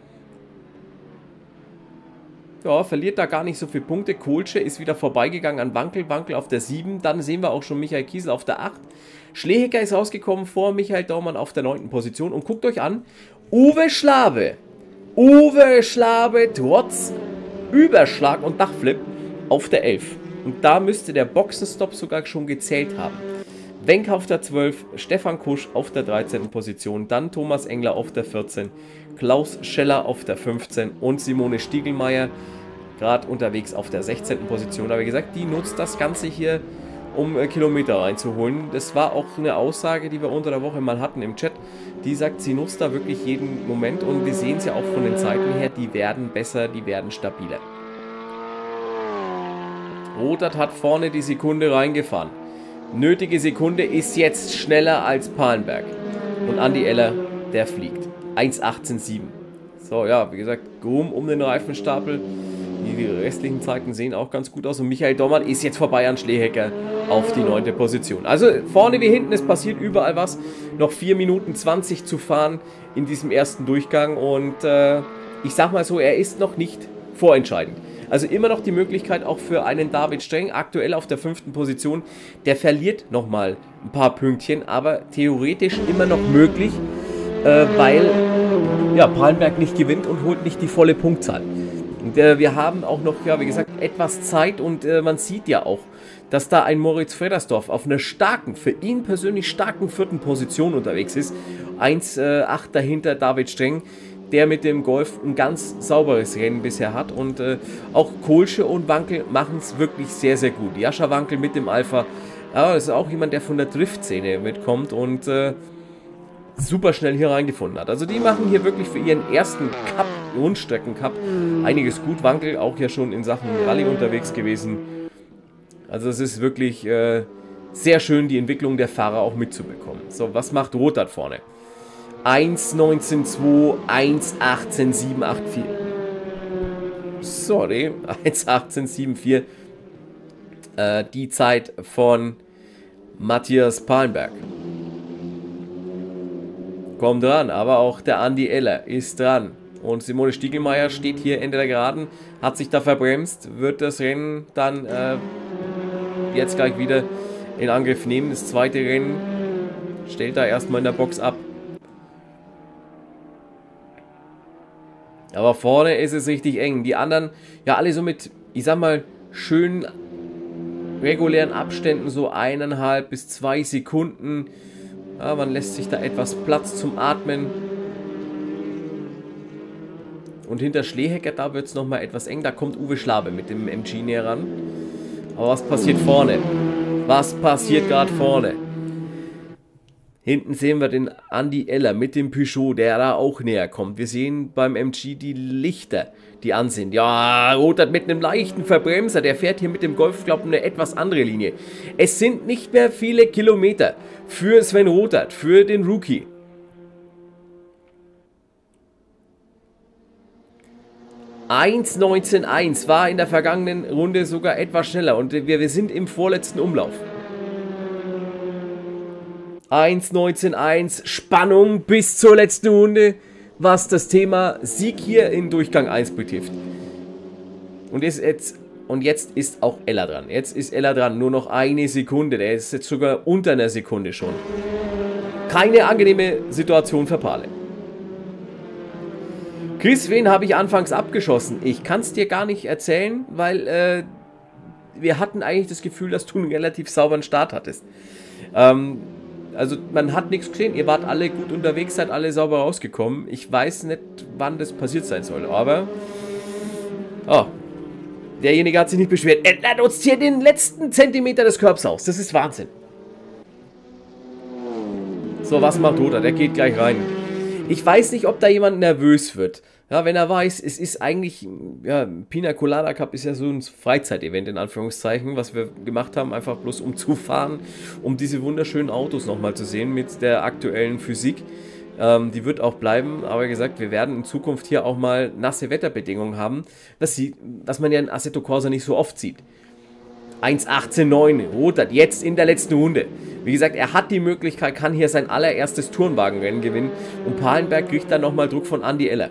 Ja, verliert da gar nicht so viele Punkte. Kulsche ist wieder vorbeigegangen an Wankel. Wankel auf der sieben. Dann sehen wir auch schon Michael Kiesel auf der acht. Schlehecker ist rausgekommen vor Michael Daumann auf der neunten Position. Und guckt euch an, Uwe Schlabe. Uwe Schlabe trotz Überschlag und Dachflip auf der elf. Und da müsste der Boxenstopp sogar schon gezählt haben. Wenk auf der zwölf, Stefan Kusch auf der dreizehnten Position, dann Thomas Engler auf der vierzehn, Klaus Scheller auf der fünfzehn und Simone Stiegelmeier gerade unterwegs auf der sechzehnten Position. Aber wie gesagt, die nutzt das Ganze hier, um äh, Kilometer reinzuholen. Das war auch eine Aussage, die wir unter der Woche mal hatten im Chat. Die sagt, sie nutzt da wirklich jeden Moment und wir sehen es ja auch von den Zeiten her, die werden besser, die werden stabiler. Rotert hat vorne die Sekunde reingefahren. Nötige Sekunde ist jetzt schneller als Palenberg. Und Andi Eller, der fliegt. eins achtzehn sieben. So, ja, wie gesagt, Grum um den Reifenstapel. Die restlichen Zeiten sehen auch ganz gut aus. Und Michael Daumann ist jetzt vorbei an Schlehecker auf die neunte Position. Also vorne wie hinten, es passiert überall was. Noch vier Minuten zwanzig zu fahren in diesem ersten Durchgang. Und äh, ich sag mal so, er ist noch nicht vorentscheidend. Also immer noch die Möglichkeit auch für einen David Streng, aktuell auf der fünften Position. Der verliert nochmal ein paar Pünktchen, aber theoretisch immer noch möglich, äh, weil ja, Palenberg nicht gewinnt und holt nicht die volle Punktzahl. Und, äh, wir haben auch noch, ja wie gesagt, etwas Zeit und äh, man sieht ja auch, dass da ein Moritz Fredersdorf auf einer starken, für ihn persönlich starken vierten Position unterwegs ist. eins acht dahinter David Streng, der mit dem Golf ein ganz sauberes Rennen bisher hat. Und äh, auch Kulsche und Wankel machen es wirklich sehr, sehr gut. Jascha Wankel mit dem Alpha, ja, das ist auch jemand, der von der Drift-Szene mitkommt und äh, super schnell hier reingefunden hat. Also die machen hier wirklich für ihren ersten Cup, Rundstrecken-Cup, einiges gut. Wankel auch ja schon in Sachen Rallye unterwegs gewesen. Also es ist wirklich äh, sehr schön, die Entwicklung der Fahrer auch mitzubekommen. So, was macht Rotart vorne? eins neunzehn zwei, eins achtzehn sieben acht vier. Sorry, eins achtzehn sieben vier. Äh, die Zeit von Matthias Pallenberg. Kommt dran, aber auch der Andi Eller ist dran. Und Simone Stiegelmeier steht hier Ende der Geraden, hat sich da verbremst, wird das Rennen dann äh, jetzt gleich wieder in Angriff nehmen. Das zweite Rennen stellt da erstmal in der Box ab. Aber vorne ist es richtig eng. Die anderen, ja alle so mit, ich sag mal, schönen regulären Abständen, so eineinhalb bis zwei Sekunden. Ja, man lässt sich da etwas Platz zum Atmen. Und hinter Schlehecker, da wird es nochmal etwas eng. Da kommt Uwe Schlabe mit dem M G näher ran. Aber was passiert vorne? Was passiert gerade vorne? Hinten sehen wir den Andi Eller mit dem Peugeot, der da auch näher kommt. Wir sehen beim M G die Lichter, die an sind. Ja, Rothart mit einem leichten Verbremser. Der fährt hier mit dem Golf, glaube ich, eine etwas andere Linie. Es sind nicht mehr viele Kilometer für Sven Rothart, für den Rookie. eins neunzehn eins war in der vergangenen Runde sogar etwas schneller. Und wir, wir sind im vorletzten Umlauf. eins neunzehn eins, Spannung bis zur letzten Runde, was das Thema Sieg hier in Durchgang eins betrifft. Und, ist jetzt, und jetzt ist auch Eller dran. Jetzt ist Eller dran, nur noch eine Sekunde. Der ist jetzt sogar unter einer Sekunde schon. Keine angenehme Situation für Pahle. Chris, wen habe ich anfangs abgeschossen? Ich kann es dir gar nicht erzählen, weil äh, wir hatten eigentlich das Gefühl, dass du einen relativ sauberen Start hattest. Ähm... Also man hat nichts gesehen, ihr wart alle gut unterwegs, seid alle sauber rausgekommen. Ich weiß nicht, wann das passiert sein soll, aber... Oh, derjenige hat sich nicht beschwert. Er nutzt hier den letzten Zentimeter des Körbs aus. Das ist Wahnsinn. So, was macht Rothart? Der geht gleich rein. Ich weiß nicht, ob da jemand nervös wird. Ja, wenn er weiß, es ist eigentlich, ja, Pina Colada Cup ist ja so ein Freizeitevent in Anführungszeichen, was wir gemacht haben, einfach bloß um zu fahren, um diese wunderschönen Autos nochmal zu sehen mit der aktuellen Physik. Ähm, die wird auch bleiben, aber wie gesagt, wir werden in Zukunft hier auch mal nasse Wetterbedingungen haben, was, sie, was man ja in Assetto Corsa nicht so oft sieht. eins achtzehn neun, Rothart, jetzt in der letzten Runde. Wie gesagt, er hat die Möglichkeit, kann hier sein allererstes Tourenwagenrennen gewinnen und Pallenberg kriegt dann nochmal Druck von Andi Eller.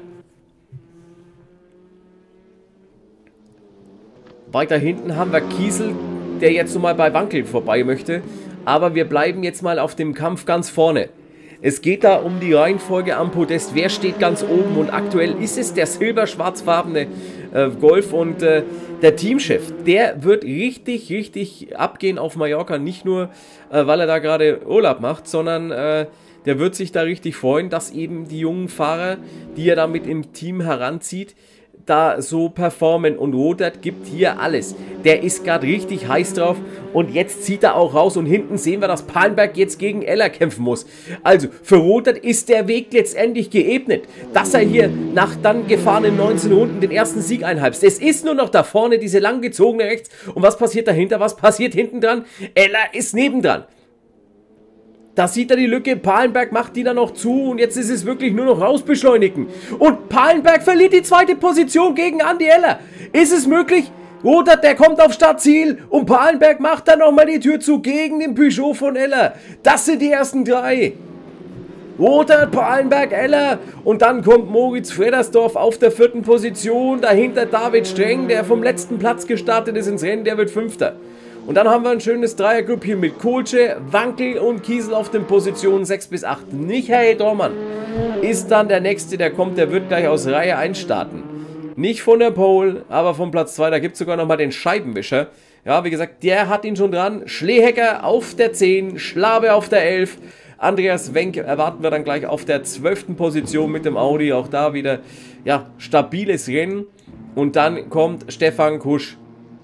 Weiter hinten haben wir Kiesel, der jetzt nochmal bei Wankel vorbei möchte. Aber wir bleiben jetzt mal auf dem Kampf ganz vorne. Es geht da um die Reihenfolge am Podest. Wer steht ganz oben? Und aktuell ist es der silber-schwarzfarbene äh, Golf und äh, der Teamchef. Der wird richtig, richtig abgehen auf Mallorca. Nicht nur, äh, weil er da gerade Urlaub macht, sondern äh, der wird sich da richtig freuen, dass eben die jungen Fahrer, die er da mit im Team heranzieht, da so performen und Rothart gibt hier alles. Der ist gerade richtig heiß drauf und jetzt zieht er auch raus und hinten sehen wir, dass Pallenberg jetzt gegen Eller kämpfen muss. Also für Rothart ist der Weg letztendlich geebnet, dass er hier nach dann gefahrenen neunzehn Runden den ersten Sieg einheimst. Es ist nur noch da vorne diese langgezogene rechts und was passiert dahinter, was passiert hinten dran? Eller ist nebendran. Da sieht er die Lücke, Pallenberg macht die dann noch zu und jetzt ist es wirklich nur noch rausbeschleunigen. Und Pallenberg verliert die zweite Position gegen Andi Eller. Ist es möglich? Rothart, der kommt auf Startziel und Pallenberg macht dann nochmal die Tür zu gegen den Peugeot von Eller. Das sind die ersten drei. Rothart, Pallenberg, Eller und dann kommt Moritz Fredersdorf auf der vierten Position. Dahinter David Streng, der vom letzten Platz gestartet ist ins Rennen, der wird Fünfter. Und dann haben wir ein schönes Dreiergroup hier mit Kohlsche, Wankel und Kiesel auf den Positionen sechs bis acht. Michael Dormann ist dann der Nächste, der kommt, der wird gleich aus Reihe eins starten. Nicht von der Pole, aber von Platz zwei, da gibt es sogar nochmal den Scheibenwischer. Ja, wie gesagt, der hat ihn schon dran. Schlehecker auf der zehn, Schlabe auf der elf. Andreas Wenck erwarten wir dann gleich auf der zwölften Position mit dem Audi. Auch da wieder, ja, stabiles Rennen. Und dann kommt Stefan Kusch.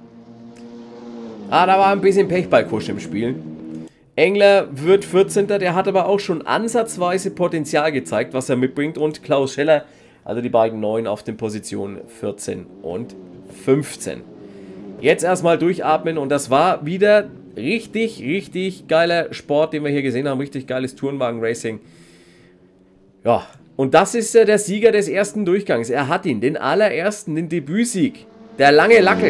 Ah, da war ein bisschen Pech bei Kusch im Spiel. Engler wird vierzehnter Der hat aber auch schon ansatzweise Potenzial gezeigt, was er mitbringt. Und Klaus Scheller, also die beiden Neuen auf den Positionen vierzehn und fünfzehn. Jetzt erstmal durchatmen und das war wieder richtig, richtig geiler Sport, den wir hier gesehen haben. Richtig geiles Tourenwagen-Racing. Ja, und das ist äh, der Sieger des ersten Durchgangs. Er hat ihn, den allerersten, den Debütsieg. Der lange Lacke.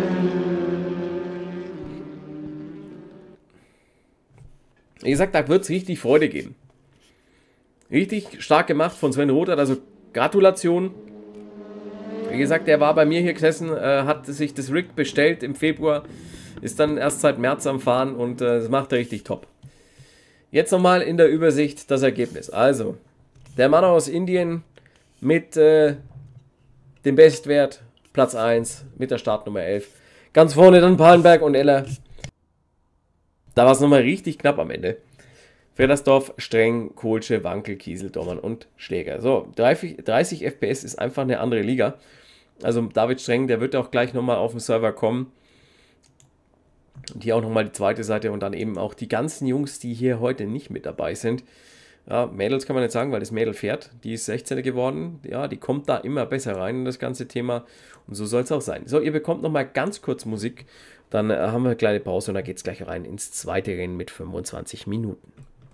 Wie gesagt, da wird es richtig Freude geben. Richtig stark gemacht von Sven Rothert, also Gratulation. Wie gesagt, der war bei mir hier gesessen, äh, hat sich das Rig bestellt im Februar, ist dann erst seit März am Fahren und äh, das macht er richtig top. Jetzt nochmal in der Übersicht das Ergebnis. Also, der Mann aus Indien mit äh, dem Bestwert, Platz eins, mit der Startnummer elf. Ganz vorne dann Palenberg und Eller. Da war es nochmal richtig knapp am Ende. Freddersdorf, Streng, Kohlsche, Wankel, Kiesel, Dommann und Schläger. So, dreißig F P S ist einfach eine andere Liga. Also David Streng, der wird auch gleich nochmal auf den Server kommen. Und hier auch nochmal die zweite Seite und dann eben auch die ganzen Jungs, die hier heute nicht mit dabei sind. Ja, Mädels kann man nicht sagen, weil das Mädel fährt. Die ist sechzehn geworden. Ja, die kommt da immer besser rein in das ganze Thema. Und so soll es auch sein. So, ihr bekommt nochmal ganz kurz Musik. Dann äh, haben wir eine kleine Pause und dann geht es gleich rein ins zweite Rennen mit fünfundzwanzig Minuten.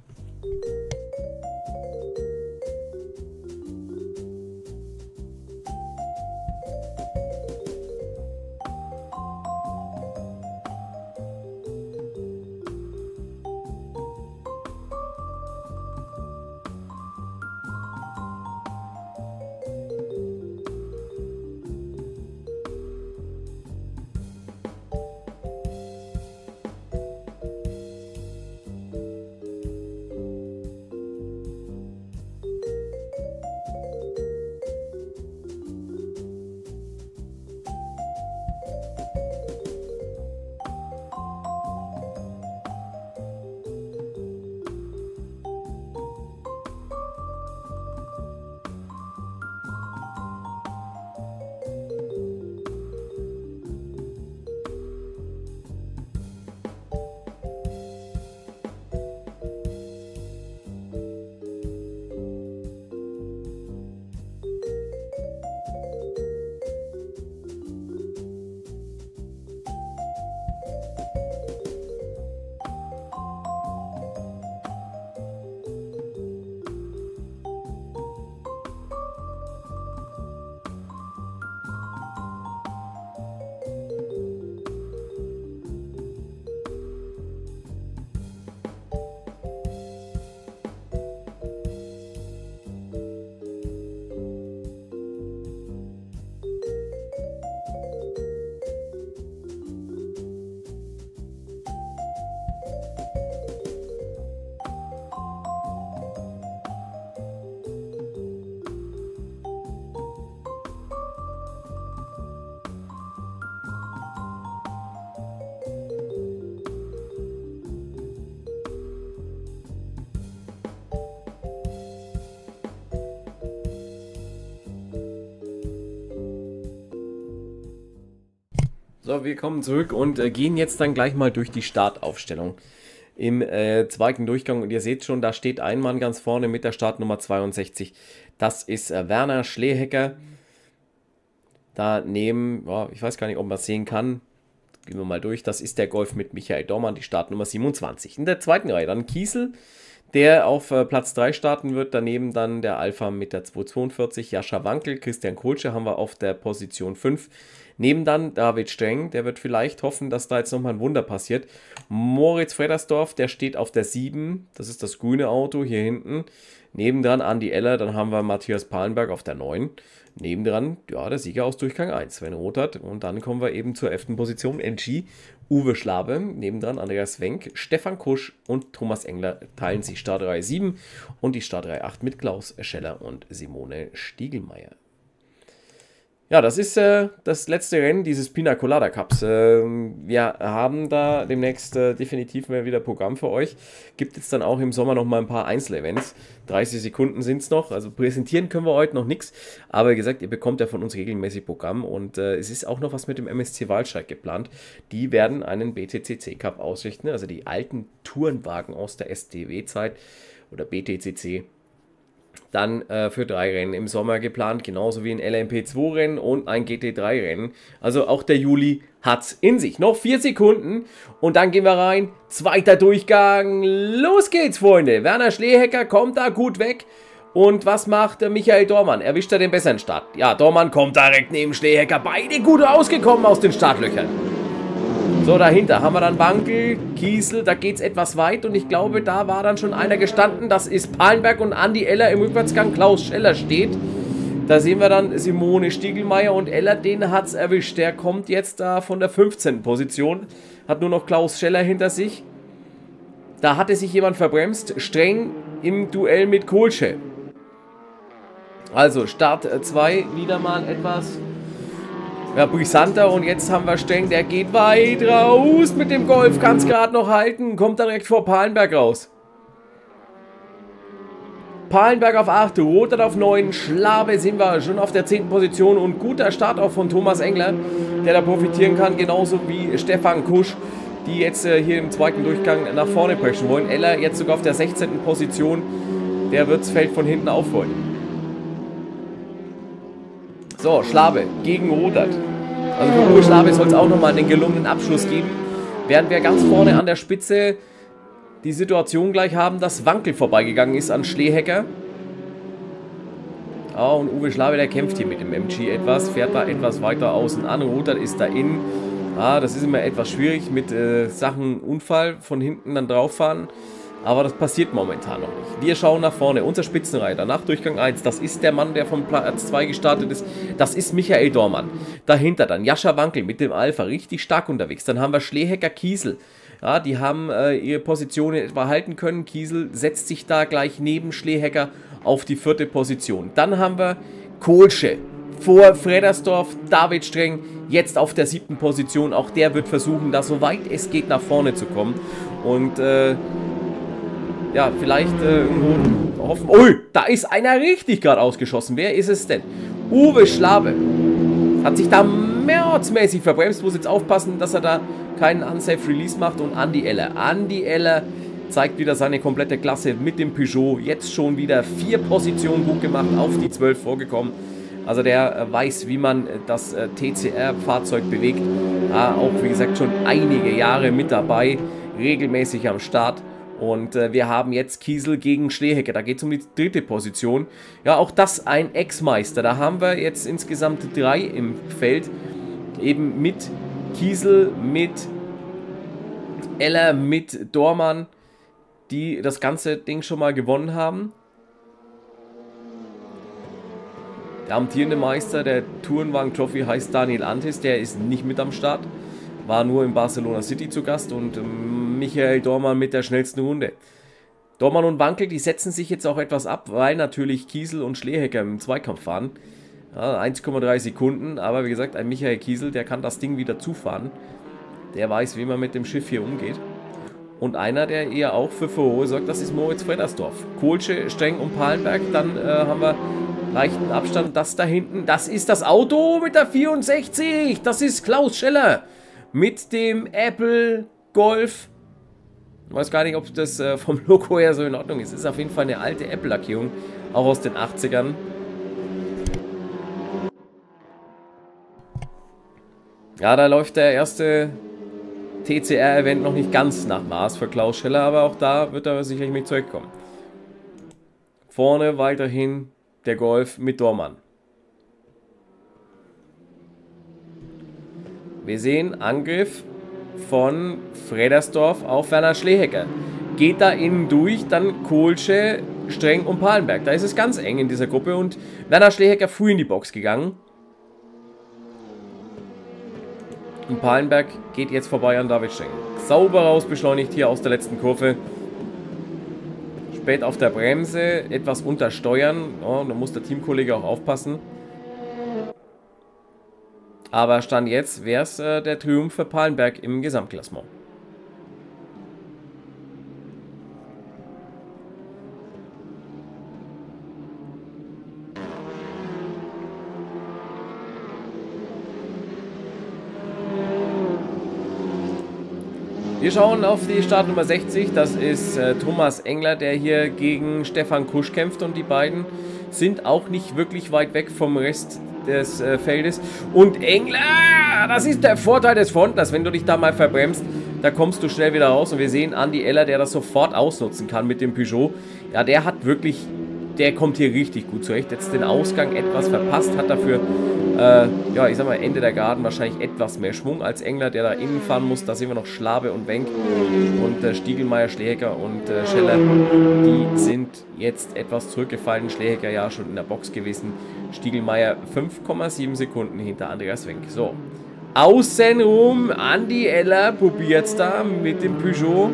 So, wir kommen zurück und äh, gehen jetzt dann gleich mal durch die Startaufstellung im äh, zweiten Durchgang. Und ihr seht schon, da steht ein Mann ganz vorne mit der Startnummer zweiundsechzig. Das ist äh, Werner Schlehecker. Daneben, oh, ich weiß gar nicht, ob man es sehen kann. Gehen wir mal durch. Das ist der Golf mit Michael Dommann, die Startnummer siebenundzwanzig. In der zweiten Reihe dann Kiesel, der auf äh, Platz drei starten wird. Daneben dann der Alpha mit der zweihundertzweiundvierzig. Jascha Wankel, Christian Kohlsche haben wir auf der Position fünf. Neben dann David Streng, der wird vielleicht hoffen, dass da jetzt nochmal ein Wunder passiert. Moritz Freddersdorf, der steht auf der sieben, das ist das grüne Auto hier hinten. Nebendran Andi Eller, dann haben wir Matthias Palenberg auf der neun. Nebendran, ja, der Sieger aus Durchgang eins, Sven Rothert. Und dann kommen wir eben zur elften Position, N G, Uwe Schlabe. Nebendran Andreas Wenk, Stefan Kusch und Thomas Engler teilen sich Startreihe sieben und die Startreihe acht mit Klaus Scheller und Simone Stiegelmeier. Ja, das ist äh, das letzte Rennen dieses Pina Colada Cups. Äh, wir haben da demnächst äh, definitiv mal wieder Programm für euch. Gibt jetzt dann auch im Sommer noch mal ein paar Einzelevents. dreißig Sekunden sind es noch, also präsentieren können wir heute noch nichts. Aber wie gesagt, ihr bekommt ja von uns regelmäßig Programm und äh, es ist auch noch was mit dem M S C Waldsteig geplant. Die werden einen B T C C Cup ausrichten, also die alten Tourenwagen aus der S D W-Zeit oder B T C C. Dann äh, für drei Rennen im Sommer geplant, genauso wie ein L M P zwei Rennen und ein G T drei Rennen. Also auch der Juli hat's in sich. Noch vier Sekunden und dann gehen wir rein. Zweiter Durchgang. Los geht's, Freunde. Werner Schlehecker kommt da gut weg. Und was macht äh, Michael Dormann? Erwischt er den besseren Start? Ja, Dormann kommt direkt neben Schlehecker. Beide gut rausgekommen aus den Startlöchern. So, dahinter haben wir dann Wankel, Kiesel, da geht es etwas weit und ich glaube, da war dann schon einer gestanden. Das ist Palenberg und Andi Eller im Rückwärtsgang. Klaus Scheller steht. Da sehen wir dann Simone Stiegelmeier und Eller, den hat es erwischt. Der kommt jetzt da von der fünfzehnten Position. Hat nur noch Klaus Scheller hinter sich. Da hatte sich jemand verbremst. Streng im Duell mit Kohlsche. Also Start zwei wieder mal etwas ja, brisanter und jetzt haben wir Streng, der geht weit raus mit dem Golf, kann es gerade noch halten, kommt direkt vor Palenberg raus. Palenberg auf acht, Rothert auf neun, Schlabe sind wir schon auf der zehnten Position und guter Start auch von Thomas Engler, der da profitieren kann, genauso wie Stefan Kusch, die jetzt äh, hier im zweiten Durchgang nach vorne preschen wollen. Eller jetzt sogar auf der sechzehnten Position, der wird das Feld von hinten aufrollen. So, Schlabe gegen Rothert. Also für Uwe Schlabe soll es auch nochmal einen gelungenen Abschluss geben. Während wir ganz vorne an der Spitze die Situation gleich haben, dass Wankel vorbeigegangen ist an Schlehecker. Ah, und Uwe Schlabe, der kämpft hier mit dem M G etwas, fährt da etwas weiter außen an. Rothert ist da innen. Ah, das ist immer etwas schwierig mit äh, Sachen Unfall von hinten dann drauf fahren. Aber das passiert momentan noch nicht. Wir schauen nach vorne. Unser Spitzenreiter nach Durchgang eins. Das ist der Mann, der vom Platz zwei gestartet ist. Das ist Michael Dormann. Dahinter dann Jascha Wankel mit dem Alpha. Richtig stark unterwegs. Dann haben wir Schlehecker, Kiesel. Ja, die haben äh, ihre Positionen etwa halten können. Kiesel setzt sich da gleich neben Schlehecker auf die vierte Position. Dann haben wir Kohlsche vor Fredersdorf. David Streng jetzt auf der siebten Position. Auch der wird versuchen, da so weit es geht nach vorne zu kommen. Und äh, ja, vielleicht äh, irgendwo hoffen. Ui, da ist einer richtig gerade ausgeschossen. Wer ist es denn? Uwe Schlabe hat sich da mehrheitsmäßig verbremst. Muss jetzt aufpassen, dass er da keinen Unsafe Release macht. Und Andi Eller. Andi Eller zeigt wieder seine komplette Klasse mit dem Peugeot. Jetzt schon wieder vier Positionen gut gemacht, auf die zwölf vorgekommen. Also der äh, weiß, wie man äh, das äh, T C R-Fahrzeug bewegt. Ja, auch wie gesagt schon einige Jahre mit dabei. Regelmäßig am Start. Und äh, wir haben jetzt Kiesel gegen Schlehecker. Da geht es um die dritte Position. Ja, auch das ein Ex-Meister. Da haben wir jetzt insgesamt drei im Feld. Eben mit Kiesel, mit Eller, mit Dormann, die das ganze Ding schon mal gewonnen haben. Der amtierende Meister der Tourenwagen-Trophy heißt Daniel Antis. Der ist nicht mit am Start. War nur in Barcelona City zu Gast und ähm, Michael Dormann mit der schnellsten Runde. Dormann und Wankel, die setzen sich jetzt auch etwas ab, weil natürlich Kiesel und Schlehecker im Zweikampf fahren. Ja, eins Komma drei Sekunden, aber wie gesagt, ein Michael Kiesel, der kann das Ding wieder zufahren. Der weiß, wie man mit dem Schiff hier umgeht. Und einer, der eher auch für Furore sorgt, das ist Moritz Fredersdorf. Kohlsche, Streng und Palenberg, dann äh, haben wir leichten Abstand. Das da hinten, das ist das Auto mit der vierundsechzig. Das ist Klaus Scheller. Mit dem Apple Golf. Ich weiß gar nicht, ob das äh, vom Logo her so in Ordnung ist. Ist auf jeden Fall eine alte Apple-Lackierung. Auch aus den achtzigern. Ja, da läuft der erste T C R-Event noch nicht ganz nach Maß für Klaus Scheller. Aber auch da wird er sicherlich mit zurückkommen. Vorne weiterhin der Golf mit Dormann. Wir sehen Angriff von Fredersdorf auf Werner Schlehecker. Geht da innen durch, dann Kohlsche, Streng und Palenberg. Da ist es ganz eng in dieser Gruppe und Werner Schlehecker früh in die Box gegangen. Und Palenberg geht jetzt vorbei an David Streng. Sauber raus beschleunigt hier aus der letzten Kurve. Spät auf der Bremse, etwas untersteuern. Oh, da muss der Teamkollege auch aufpassen. Aber Stand jetzt wäre es äh, der Triumph für Palenberg im Gesamtklassement. Wir schauen auf die Startnummer sechzig. Das ist äh, Thomas Engler, der hier gegen Stefan Kusch kämpft. Und die beiden sind auch nicht wirklich weit weg vom Rest des äh, Feldes. Und Engler, das ist der Vorteil des Frontlers. Wenn du dich da mal verbremst, da kommst du schnell wieder raus. Und wir sehen Andi Eller, der das sofort ausnutzen kann mit dem Peugeot. Ja, der hat wirklich der kommt hier richtig gut zurecht. Jetzt den Ausgang etwas verpasst, hat dafür, äh, ja, ich sag mal, Ende der Geraden wahrscheinlich etwas mehr Schwung als Engler, der da innen fahren muss. Da sehen wir noch Schlabe und Wenk und äh, Stiegelmeier, Schlehecker und äh, Scheller. Die sind jetzt etwas zurückgefallen. Schlehecker ja schon in der Box gewesen. Stiegelmeier fünf Komma sieben Sekunden hinter Andreas Wenk. So, außenrum Andi Eller probiert's da mit dem Peugeot.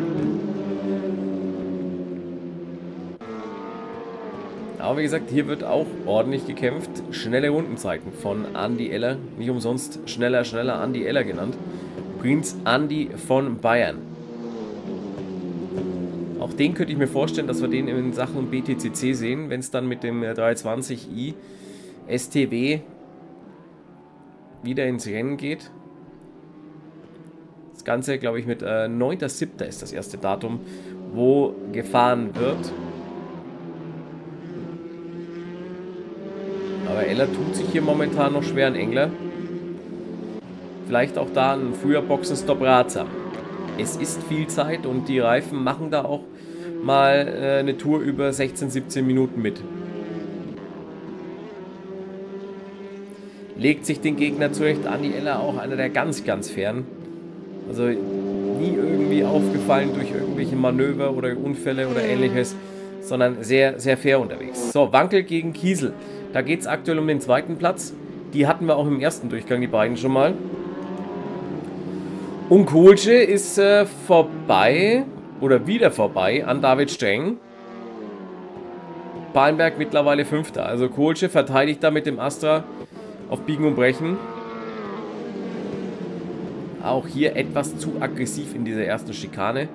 Aber wie gesagt, hier wird auch ordentlich gekämpft. Schnelle Rundenzeiten von Andi Eller. Nicht umsonst schneller, schneller Andi Eller genannt. Prinz Andi von Bayern. Auch den könnte ich mir vorstellen, dass wir den in Sachen B T C C sehen, wenn es dann mit dem dreihundertzwanzig i S T W wieder ins Rennen geht. Das Ganze, glaube ich, mit äh, neunter siebter ist das erste Datum, wo gefahren wird. Aber Eller tut sich hier momentan noch schwer, ein Engler. Vielleicht auch da ein früher Boxenstopp ratsam. Es ist viel Zeit und die Reifen machen da auch mal äh, eine Tour über sechzehn, siebzehn Minuten mit. Legt sich den Gegner zurecht. Andi Eller auch einer der ganz, ganz fairen. Also nie irgendwie aufgefallen durch irgendwelche Manöver oder Unfälle oder ähnliches, sondern sehr, sehr fair unterwegs. So, Wankel gegen Kiesel. Da geht es aktuell um den zweiten Platz. Die hatten wir auch im ersten Durchgang, die beiden schon mal. Und Kohlsche ist äh, vorbei, oder wieder vorbei, an David Streng. Pallenberg mittlerweile Fünfter. Also Kohlsche verteidigt da mit dem Astra auf Biegen und Brechen. Auch hier etwas zu aggressiv in dieser ersten Schikane.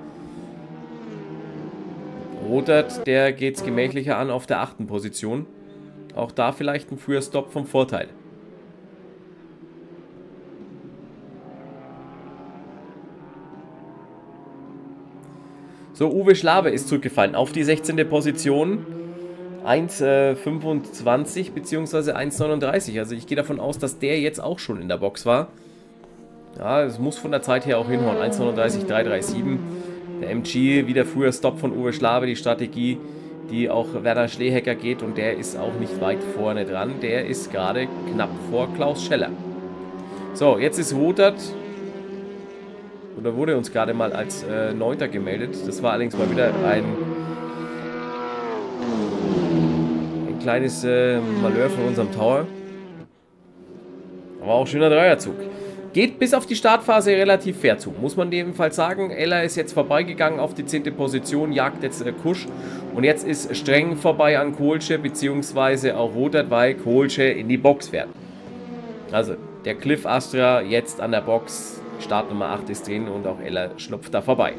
Rotert, der geht es gemächlicher an auf der achten Position. Auch da vielleicht ein früher Stopp vom Vorteil. So, Uwe Schlabe ist zurückgefallen auf die sechzehnte Position. eins Komma fünfundzwanzig bzw. eins Komma neununddreißig. Also ich gehe davon aus, dass der jetzt auch schon in der Box war. Ja, es muss von der Zeit her auch hinhauen. eins Komma neununddreißig, drei Komma siebenunddreißig. Der M G, wieder früher Stopp von Uwe Schlabe, die Strategie, die auch Werner Schlehecker geht, und der ist auch nicht weit vorne dran. Der ist gerade knapp vor Klaus Scheller. So, jetzt ist Rotert, oder wurde uns gerade mal als äh, Neunter gemeldet. Das war allerdings mal wieder ein, ein kleines äh, Malheur von unserem Tower. Aber auch schöner Dreierzug. Geht bis auf die Startphase relativ fair zu, muss man jedenfalls sagen. Eller ist jetzt vorbeigegangen auf die zehnte Position, jagt jetzt äh, Kusch. Und jetzt ist Streng vorbei an Kohlsche, beziehungsweise auch Rotert, weil Kohlsche in die Box fährt. Also der Cliff Astra jetzt an der Box, Startnummer acht ist drin und auch Eller schlupft da vorbei.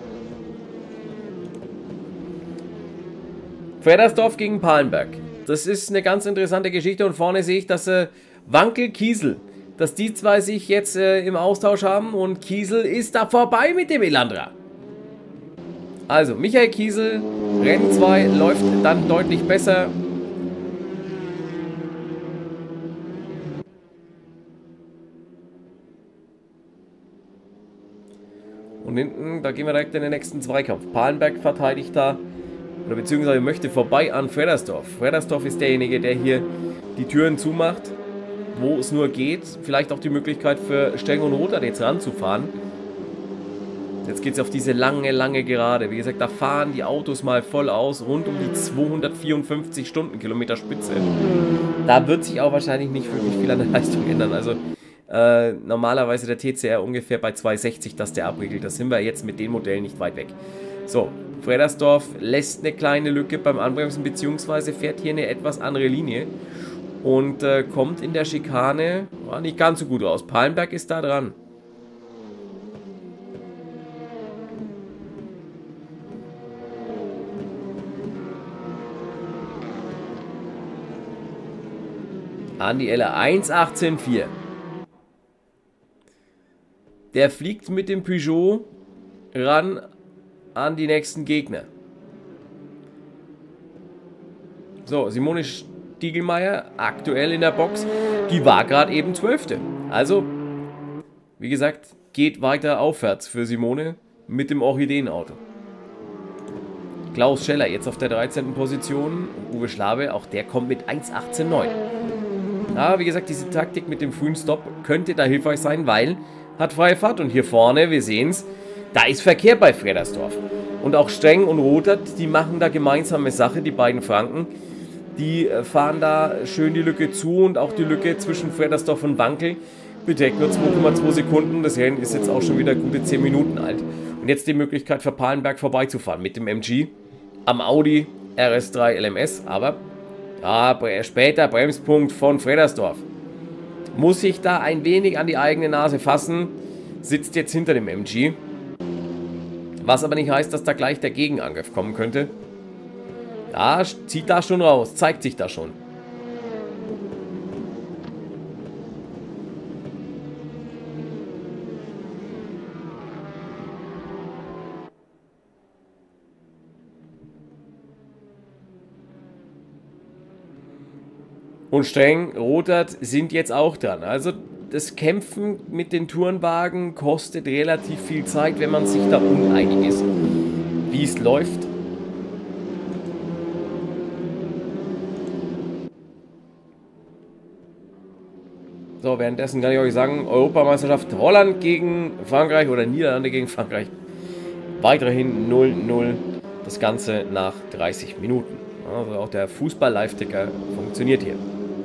Freddersdorf gegen Pallenberg. Das ist eine ganz interessante Geschichte und vorne sehe ich, dass äh, Wankel Kiesel, dass die zwei sich jetzt äh, im Austausch haben und Kiesel ist da vorbei mit dem Elandra. Also Michael Kiesel, Rennen zwei, läuft dann deutlich besser. Und hinten, da gehen wir direkt in den nächsten Zweikampf. Pallenberg verteidigt da, oder beziehungsweise möchte vorbei an Freddersdorf. Freddersdorf ist derjenige, der hier die Türen zumacht, wo es nur geht. Vielleicht auch die Möglichkeit für Streng und Rotert jetzt ranzufahren. Jetzt geht es auf diese lange, lange Gerade. Wie gesagt, da fahren die Autos mal voll aus, rund um die zweihundertvierundfünfzig Stundenkilometer Spitze. Da wird sich auch wahrscheinlich nicht wirklich viel an der Leistung ändern. Also äh, normalerweise der T C R ungefähr bei zweihundertsechzig, dass der abregelt. Da sind wir jetzt mit den Modellen nicht weit weg. So, Freddersdorf lässt eine kleine Lücke beim Anbremsen, beziehungsweise fährt hier eine etwas andere Linie. Und äh, kommt in der Schikane oh, nicht ganz so gut raus. Pallenberg ist da dran. Andi Eller, eins achtzehn vier. Der fliegt mit dem Peugeot ran an die nächsten Gegner. So, Simone Stiegelmeier aktuell in der Box. Die war gerade eben zwölfte. Also, wie gesagt, geht weiter aufwärts für Simone mit dem Orchideenauto. Klaus Scheller jetzt auf der dreizehnten Position. Und Uwe Schlabe, auch der kommt mit eins achtzehn neun. Aber wie gesagt, diese Taktik mit dem frühen Stopp könnte da hilfreich sein, weil hat freie Fahrt. Und hier vorne, wir sehen es, da ist Verkehr bei Fredersdorf. Und auch Streng und Rothert, die machen da gemeinsame Sache, die beiden Franken. Die fahren da schön die Lücke zu und auch die Lücke zwischen Fredersdorf und Wankel beträgt nur zwei Komma zwei Sekunden. Das Rennen ist jetzt auch schon wieder gute zehn Minuten alt. Und jetzt die Möglichkeit für Palenberg vorbeizufahren mit dem M G am Audi R S drei L M S. Aber ja, später Bremspunkt von Fredersdorf. Muss sich da ein wenig an die eigene Nase fassen. Sitzt jetzt hinter dem M G. Was aber nicht heißt, dass da gleich der Gegenangriff kommen könnte. Ja, zieht da schon raus, zeigt sich da schon. Und Streng, Rothert sind jetzt auch dran. Also das Kämpfen mit den Tourenwagen kostet relativ viel Zeit, wenn man sich da uneinig ist, wie es läuft. So, währenddessen kann ich euch sagen, Europameisterschaft Holland gegen Frankreich oder Niederlande gegen Frankreich. Weiterhin null null, das Ganze nach dreißig Minuten. Also auch der Fußball-Live-Ticker funktioniert hier.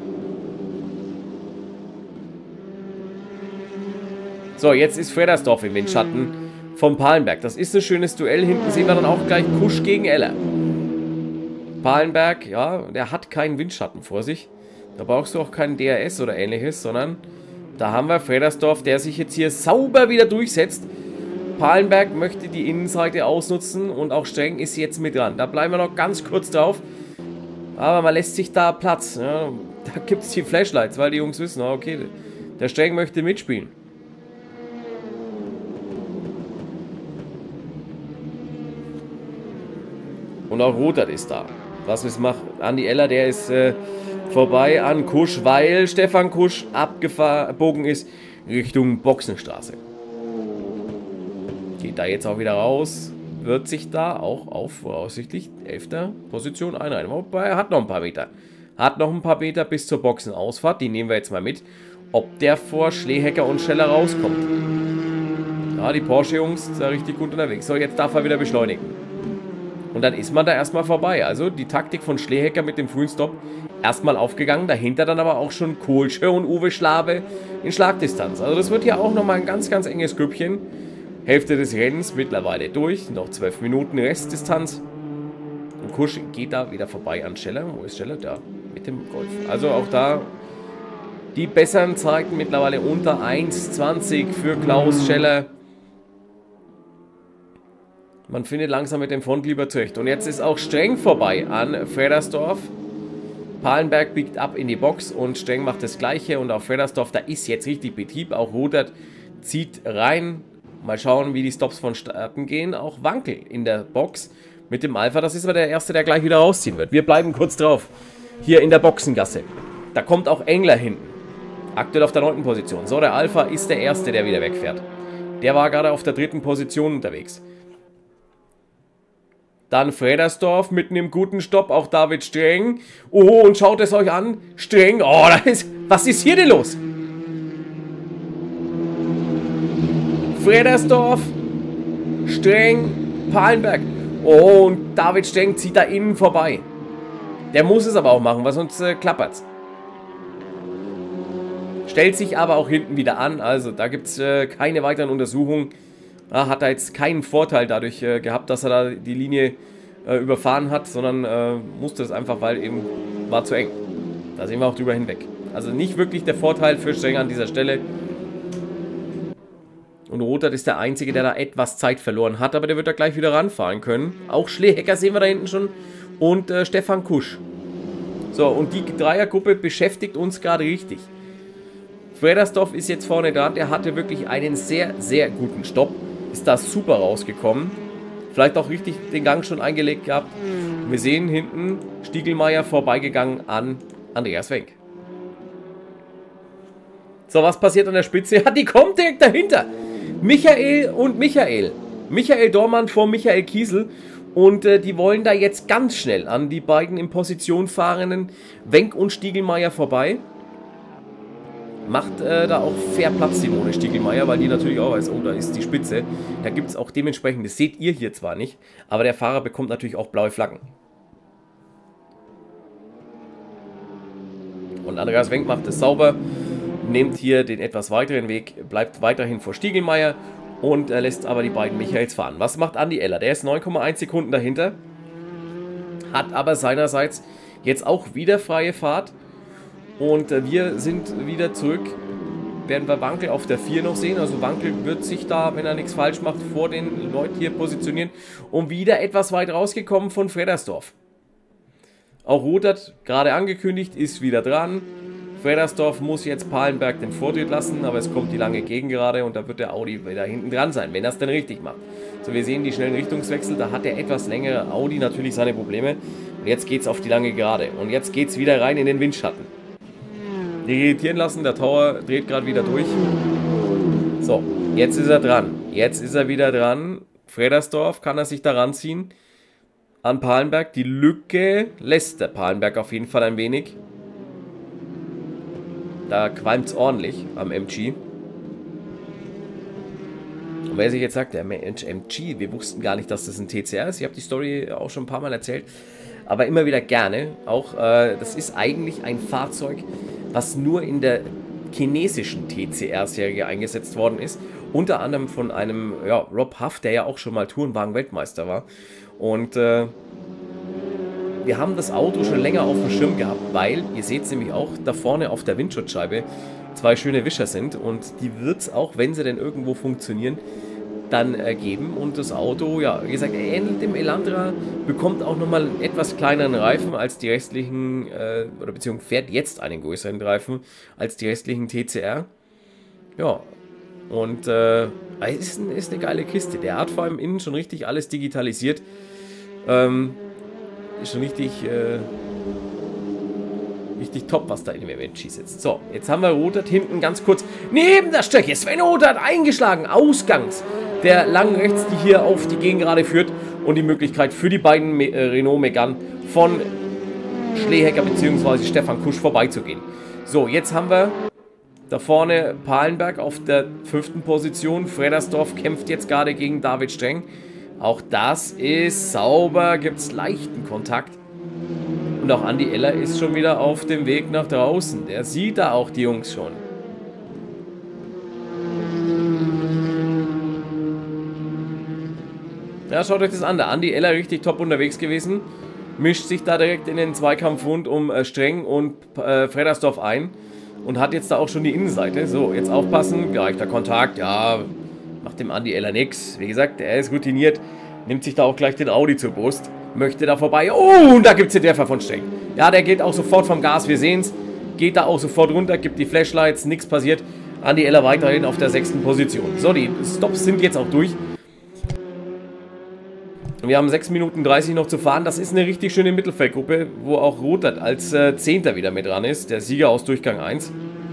So, jetzt ist Fredersdorf im Windschatten vom Palenberg. Das ist ein schönes Duell. Hinten sehen wir dann auch gleich Kusch gegen Eller. Palenberg, ja, der hat keinen Windschatten vor sich. Da brauchst du auch keinen D R S oder ähnliches, sondern da haben wir Fredersdorf, der sich jetzt hier sauber wieder durchsetzt. Palenberg möchte die Innenseite ausnutzen und auch Streng ist jetzt mit dran. Da bleiben wir noch ganz kurz drauf. Aber man lässt sich da Platz. Ja, da gibt es die Flashlights, weil die Jungs wissen, okay, der Streng möchte mitspielen. Und auch Rothert ist da. Was es macht, Andi Eller, der ist äh, vorbei an Kusch, weil Stefan Kusch abgebogen ist Richtung Boxenstraße. Geht da jetzt auch wieder raus, wird sich da auch auf voraussichtlich elfter Position einreihen. Wobei er hat noch ein paar Meter. Hat noch ein paar Meter bis zur Boxenausfahrt. Die nehmen wir jetzt mal mit. Ob der vor Schlehecker und Scheller rauskommt. Ja, die Porsche-Jungs sind da richtig gut unterwegs. So, jetzt darf er wieder beschleunigen. Und dann ist man da erstmal vorbei. Also die Taktik von Schlehecker mit dem frühen Stopp erstmal aufgegangen. Dahinter dann aber auch schon Kohlsche und Uwe Schlabe in Schlagdistanz. Also das wird hier auch nochmal ein ganz, ganz enges Grüppchen. Hälfte des Rennens mittlerweile durch. Noch zwölf Minuten Restdistanz. Und Kusch geht da wieder vorbei an Scheller. Wo ist Scheller? Da, mit dem Golf. Also auch da die besseren Zeiten mittlerweile unter eins zwanzig für Klaus Scheller. Man findet langsam mit dem Front lieber zurecht. Und jetzt ist auch Streng vorbei an Fredersdorf. Palenberg biegt ab in die Box und Streng macht das Gleiche. Und auf Fredersdorf, da ist jetzt richtig Betrieb. Auch Rothert zieht rein. Mal schauen, wie die Stops vonstatten gehen. Auch Wankel in der Box mit dem Alpha. Das ist aber der Erste, der gleich wieder rausziehen wird. Wir bleiben kurz drauf. Hier in der Boxengasse. Da kommt auch Engler hinten. Aktuell auf der neunten Position. So, der Alpha ist der Erste, der wieder wegfährt. Der war gerade auf der dritten Position unterwegs. Dann Fredersdorf mit einem guten Stopp, auch David Streng. Oh, und schaut es euch an. Streng, oh, da ist, was ist hier denn los? Fredersdorf, Streng, Palenberg. Oh, und David Streng zieht da innen vorbei. Der muss es aber auch machen, weil sonst äh, klappert's. Stellt sich aber auch hinten wieder an, also da gibt es äh, keine weiteren Untersuchungen. Ah, hat er jetzt keinen Vorteil dadurch äh, gehabt, dass er da die Linie äh, überfahren hat, sondern äh, musste es einfach, weil eben war zu eng. Da sehen wir auch drüber hinweg. Also nicht wirklich der Vorteil für Streng an dieser Stelle. Und Rothert ist der Einzige, der da etwas Zeit verloren hat, aber der wird da gleich wieder ranfahren können. Auch Schlehecker sehen wir da hinten schon und äh, Stefan Kusch. So, und die Dreiergruppe beschäftigt uns gerade richtig. Fredersdorf ist jetzt vorne dran, der hatte wirklich einen sehr, sehr guten Stopp. Ist da super rausgekommen. Vielleicht auch richtig den Gang schon eingelegt gehabt. Wir sehen hinten Stiegelmeier vorbeigegangen an Andreas Wenk. So, was passiert an der Spitze? Ja, die kommt direkt dahinter. Michael und Michael. Michael Dormann vor Michael Kiesel. Und äh, die wollen da jetzt ganz schnell an die beiden in Position fahrenden Wenk und Stiegelmeier vorbei. Macht äh, da auch fair Platz, Simone Stiegelmeier, weil die natürlich auch weiß, oh, da ist die Spitze. Da gibt es auch dementsprechend, das seht ihr hier zwar nicht, aber der Fahrer bekommt natürlich auch blaue Flaggen. Und Andreas Wenk macht es sauber, nimmt hier den etwas weiteren Weg, bleibt weiterhin vor Stiegelmeier und äh, lässt aber die beiden Michaels fahren. Was macht Andi Eller? Der ist neun Komma eins Sekunden dahinter, hat aber seinerseits jetzt auch wieder freie Fahrt. Und äh, wir sind wieder zurück, werden wir Wankel auf der vier noch sehen. Also Wankel wird sich da, wenn er nichts falsch macht, vor den Leuten hier positionieren. Und wieder etwas weit rausgekommen von Freddersdorf. Auch Rudert, gerade angekündigt, ist wieder dran. Freddersdorf muss jetzt Palenberg den Vortritt lassen, aber es kommt die lange Gegengerade und da wird der Audi wieder hinten dran sein, wenn er es denn richtig macht. So, wir sehen die schnellen Richtungswechsel, da hat der etwas längere Audi natürlich seine Probleme. Und jetzt geht es auf die lange Gerade. Und jetzt geht es wieder rein in den Windschatten. Die irritieren lassen, der Tower dreht gerade wieder durch. So, jetzt ist er dran. Jetzt ist er wieder dran. Freddersdorf kann er sich da ranziehen. An Palenberg. Die Lücke lässt der Palenberg auf jeden Fall ein wenig. Da qualmt es ordentlich am M G. Und wer sich jetzt sagt, der Mensch, M G, wir wussten gar nicht, dass das ein T C R ist. Ich habe die Story auch schon ein paar Mal erzählt. Aber immer wieder gerne. Auch, äh, das ist eigentlich ein Fahrzeug, was nur in der chinesischen T C R-Serie eingesetzt worden ist. Unter anderem von einem ja, Rob Huff, der ja auch schon mal Tourenwagen-Weltmeister war. Und äh, wir haben das Auto schon länger auf dem Schirm gehabt, weil, ihr seht es nämlich auch, da vorne auf der Windschutzscheibe zwei schöne Wischer sind. Und die wird es auch, wenn sie denn irgendwo funktionieren, dann äh, geben. Und das Auto, ja, wie gesagt, ähnelt dem Elantra, bekommt auch nochmal einen etwas kleineren Reifen als die restlichen, äh, oder beziehungsweise fährt jetzt einen größeren Reifen als die restlichen T C R. Ja, und äh, es ist, ein, ist eine geile Kiste. Der hat vor allem innen schon richtig alles digitalisiert. Ähm, ist schon richtig, äh, richtig top, was da in dem Event sitzt. So, jetzt haben wir Rudert hinten ganz kurz neben der Strecke. Sven Rudert eingeschlagen, ausgangs der langen rechts, die hier auf die Gegengerade führt und die Möglichkeit für die beiden Me äh, Renault Megane von Schlehecker bzw. Stefan Kusch vorbeizugehen. So, jetzt haben wir da vorne Palenberg auf der fünften Position. Freddersdorf kämpft jetzt gerade gegen David Streng. Auch das ist sauber, gibt es leichten Kontakt. Und auch Andi Eller ist schon wieder auf dem Weg nach draußen. Der sieht da auch die Jungs schon. Ja, schaut euch das an. Der Andi Eller richtig top unterwegs gewesen. Mischt sich da direkt in den Zweikampf rund um äh, Streng und äh, Freddersdorf ein. Und hat jetzt da auch schon die Innenseite. So, jetzt aufpassen. Gereichter Kontakt. Ja, macht dem Andi Eller nix. Wie gesagt, er ist routiniert. Nimmt sich da auch gleich den Audi zur Brust. Möchte da vorbei. Oh, und da gibt es den Treffer von Streng. Ja, der geht auch sofort vom Gas. Wir sehen es. Geht da auch sofort runter. Gibt die Flashlights. Nichts passiert. Andi Eller weiterhin auf der sechsten Position. So, die Stops sind jetzt auch durch. Wir haben sechs Minuten dreißig noch zu fahren. Das ist eine richtig schöne Mittelfeldgruppe, wo auch Rudert als äh, Zehnter wieder mit dran ist. Der Sieger aus Durchgang eins.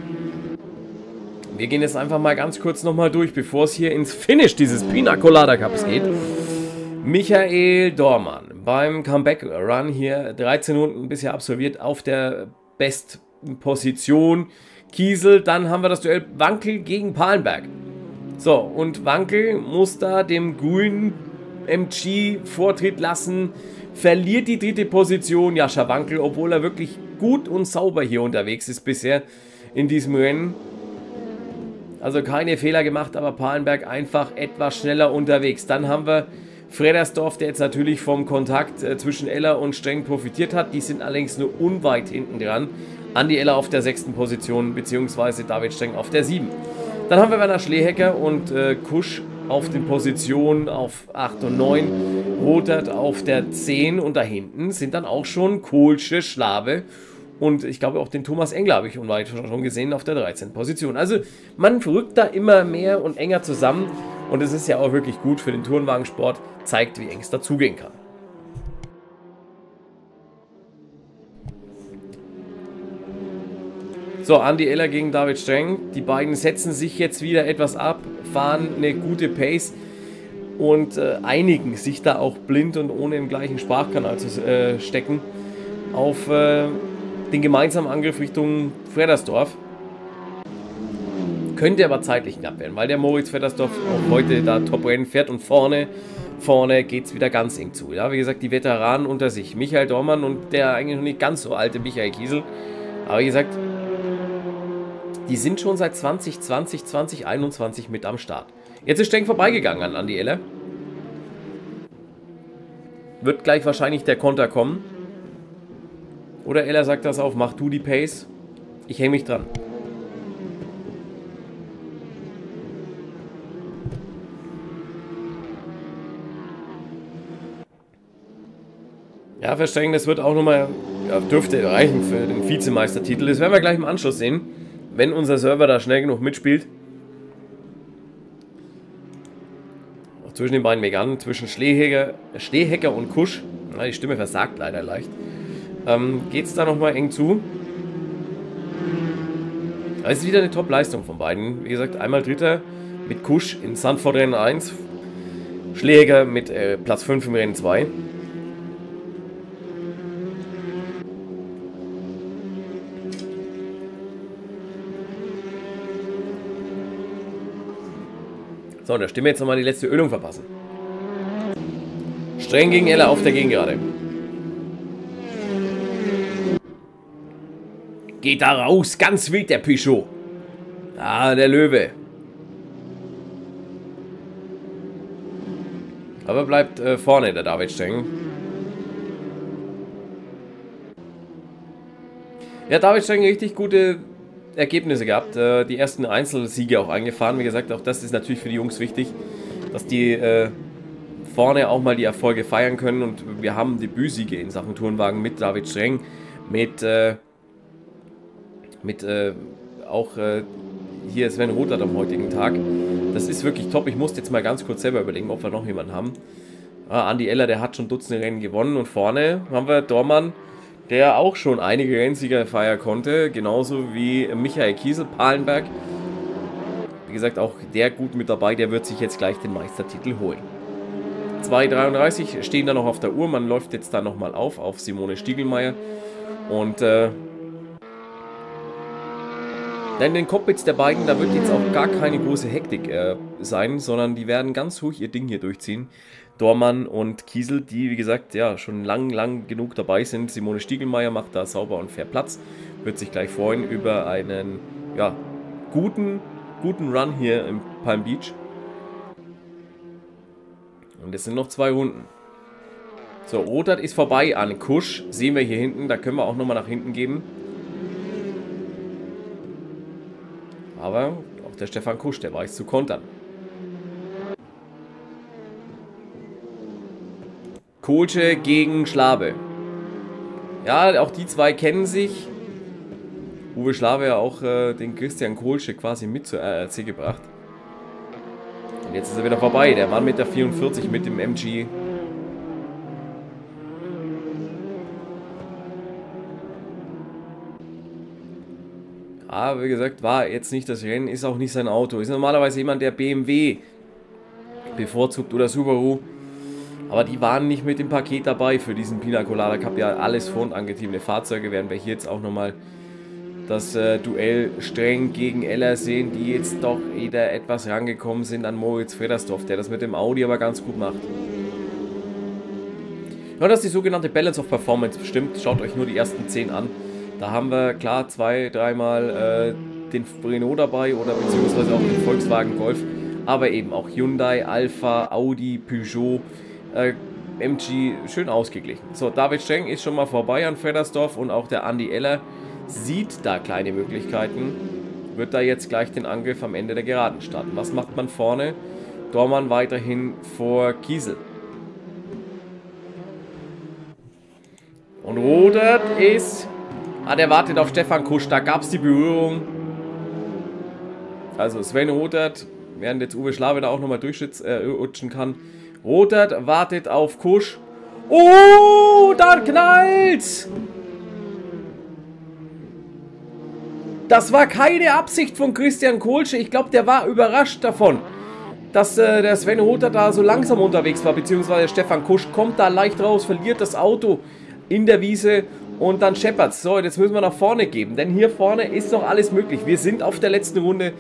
Wir gehen jetzt einfach mal ganz kurz nochmal durch, bevor es hier ins Finish dieses Pina Colada Cups geht. Michael Dormann beim Comeback-Run hier dreizehn Runden bisher absolviert auf der besten Position. Kiesel, dann haben wir das Duell Wankel gegen Palenberg. So, und Wankel muss da dem grünen M G Vortritt lassen, verliert die dritte Position. Jascha Wankel, obwohl er wirklich gut und sauber hier unterwegs ist bisher in diesem Rennen. Also keine Fehler gemacht, aber Palenberg einfach etwas schneller unterwegs. Dann haben wir Freddersdorf, der jetzt natürlich vom Kontakt äh, zwischen Eller und Streng profitiert hat. Die sind allerdings nur unweit hinten dran. Andi Eller auf der sechsten Position, beziehungsweise David Streng auf der sieben. Dann haben wir Werner Schlehecker und äh, Kusch auf den Positionen auf acht und neun, Rudert auf der zehn und da hinten sind dann auch schon Kohlsche, Schlabe und ich glaube auch den Thomas Engler habe ich unweit schon gesehen auf der dreizehnten Position. Also man rückt da immer mehr und enger zusammen und es ist ja auch wirklich gut für den Tourenwagensport, zeigt wie eng es dazugehen kann. So, Andi Eller gegen David Streng. Die beiden setzen sich jetzt wieder etwas ab, fahren eine gute Pace und äh, einigen sich da auch blind und ohne im gleichen Sprachkanal zu äh, stecken auf äh, den gemeinsamen Angriff Richtung Freddersdorf. Könnte aber zeitlich knapp werden, weil der Moritz Freddersdorf auch heute da Top-Rennen fährt und vorne, vorne geht es wieder ganz eng zu. Ja, wie gesagt, die Veteranen unter sich. Michael Dormann und der eigentlich noch nicht ganz so alte Michael Kiesel. Aber wie gesagt, die sind schon seit zwanzig zwanzig, zwanzig einundzwanzig mit am Start. Jetzt ist streng vorbeigegangen an Andi Eller. Wird gleich wahrscheinlich der Konter kommen. Oder Eller sagt das auf, mach du die Pace. Ich hänge mich dran. Ja, Verstrengen, das wird auch nochmal, ja, dürfte reichen für den Vizemeistertitel. Das werden wir gleich im Anschluss sehen, wenn unser Server da schnell genug mitspielt. Auch zwischen den beiden Meganen, zwischen Schlehecker, Schlehecker und Kusch, na, die Stimme versagt leider leicht, ähm, geht es da nochmal eng zu. Es ist wieder eine Top-Leistung von beiden. Wie gesagt, einmal Dritter mit Kusch in Sandford Rennen eins, Schlehecker mit äh, Platz fünf im Rennen zwei. So, und der Stimme jetzt nochmal die letzte Ölung verpassen. Streng gegen Eller auf der Gegengerade. Geht da raus, ganz wild der Peugeot. Ah, der Löwe. Aber bleibt äh, vorne der David Streng. Ja, David Streng richtig gute Ergebnisse gehabt, äh, die ersten Einzelsiege auch eingefahren. Wie gesagt, auch das ist natürlich für die Jungs wichtig, dass die äh, vorne auch mal die Erfolge feiern können. Und wir haben Debütsiege in Sachen Tourenwagen mit David Streng, mit, äh, mit äh, auch äh, hier Sven Rothart am heutigen Tag. Das ist wirklich top. Ich musste jetzt mal ganz kurz selber überlegen, ob wir noch jemanden haben. Ah, Andi Eller, der hat schon Dutzende Rennen gewonnen. Und vorne haben wir Dormann, der auch schon einige Rennsieger feiern konnte, genauso wie Michael Kiesel, Palenberg. Wie gesagt, auch der gut mit dabei, der wird sich jetzt gleich den Meistertitel holen. zwei dreiunddreißig stehen da noch auf der Uhr, man läuft jetzt da nochmal auf, auf Simone Stiegelmeier. Und äh, in den Cockpits der beiden, da wird jetzt auch gar keine große Hektik äh, sein, sondern die werden ganz ruhig ihr Ding hier durchziehen. Dormann und Kiesel, die, wie gesagt, ja, schon lang, lang genug dabei sind. Simone Stiegelmeier macht da sauber und fair Platz. Wird sich gleich freuen über einen, ja, guten, guten Run hier im Palm Beach. Und es sind noch zwei Runden. So, Rothart ist vorbei an Kusch. Sehen wir hier hinten, da können wir auch nochmal nach hinten geben. Aber auch der Stefan Kusch, der weiß zu kontern. Kohlsche gegen Schlabe. Ja, auch die zwei kennen sich. Uwe Schlabe ja auch äh, den Christian Kohlsche quasi mit zur R R C gebracht. Und jetzt ist er wieder vorbei. Der Mann mit der vierundvierzig mit dem M G. Aber wie gesagt, war jetzt nicht das Rennen, ist auch nicht sein Auto. Ist normalerweise jemand, der B M W bevorzugt oder Subaru. Aber die waren nicht mit dem Paket dabei für diesen Pina Colada Cup. Ja, alles frontangetriebene Fahrzeuge. Werden wir hier jetzt auch nochmal das äh, Duell Streng gegen Eller sehen, die jetzt doch wieder etwas rangekommen sind an Moritz Freddersdorf, der das mit dem Audi aber ganz gut macht. Ja, das ist die sogenannte Balance of Performance bestimmt. Schaut euch nur die ersten zehn an. Da haben wir klar zwei, dreimal äh, den Renault dabei oder beziehungsweise auch den Volkswagen Golf. Aber eben auch Hyundai, Alpha, Audi, Peugeot, Äh, M G schön ausgeglichen. So, David Streng ist schon mal vorbei an Freddersdorf und auch der Andi Eller sieht da kleine Möglichkeiten. Wird da jetzt gleich den Angriff am Ende der Geraden starten. Was macht man vorne? Dormann weiterhin vor Kiesel. Und Rothart ist... Ah, der wartet auf Stefan Kusch. Da gab es die Berührung. Also Sven Rothart, während jetzt Uwe Schlabe da auch nochmal durchrutschen äh, kann. Rothart wartet auf Kusch. Oh, da knallt's! Das war keine Absicht von Christian Kohlsche. Ich glaube, der war überrascht davon. dass äh, der Sven Rother da so langsam unterwegs war, beziehungsweise Stefan Kusch kommt da leicht raus, verliert das Auto in der Wiese und dann scheppert's. So, jetzt müssen wir nach vorne geben, denn hier vorne ist noch alles möglich. Wir sind auf der letzten Runde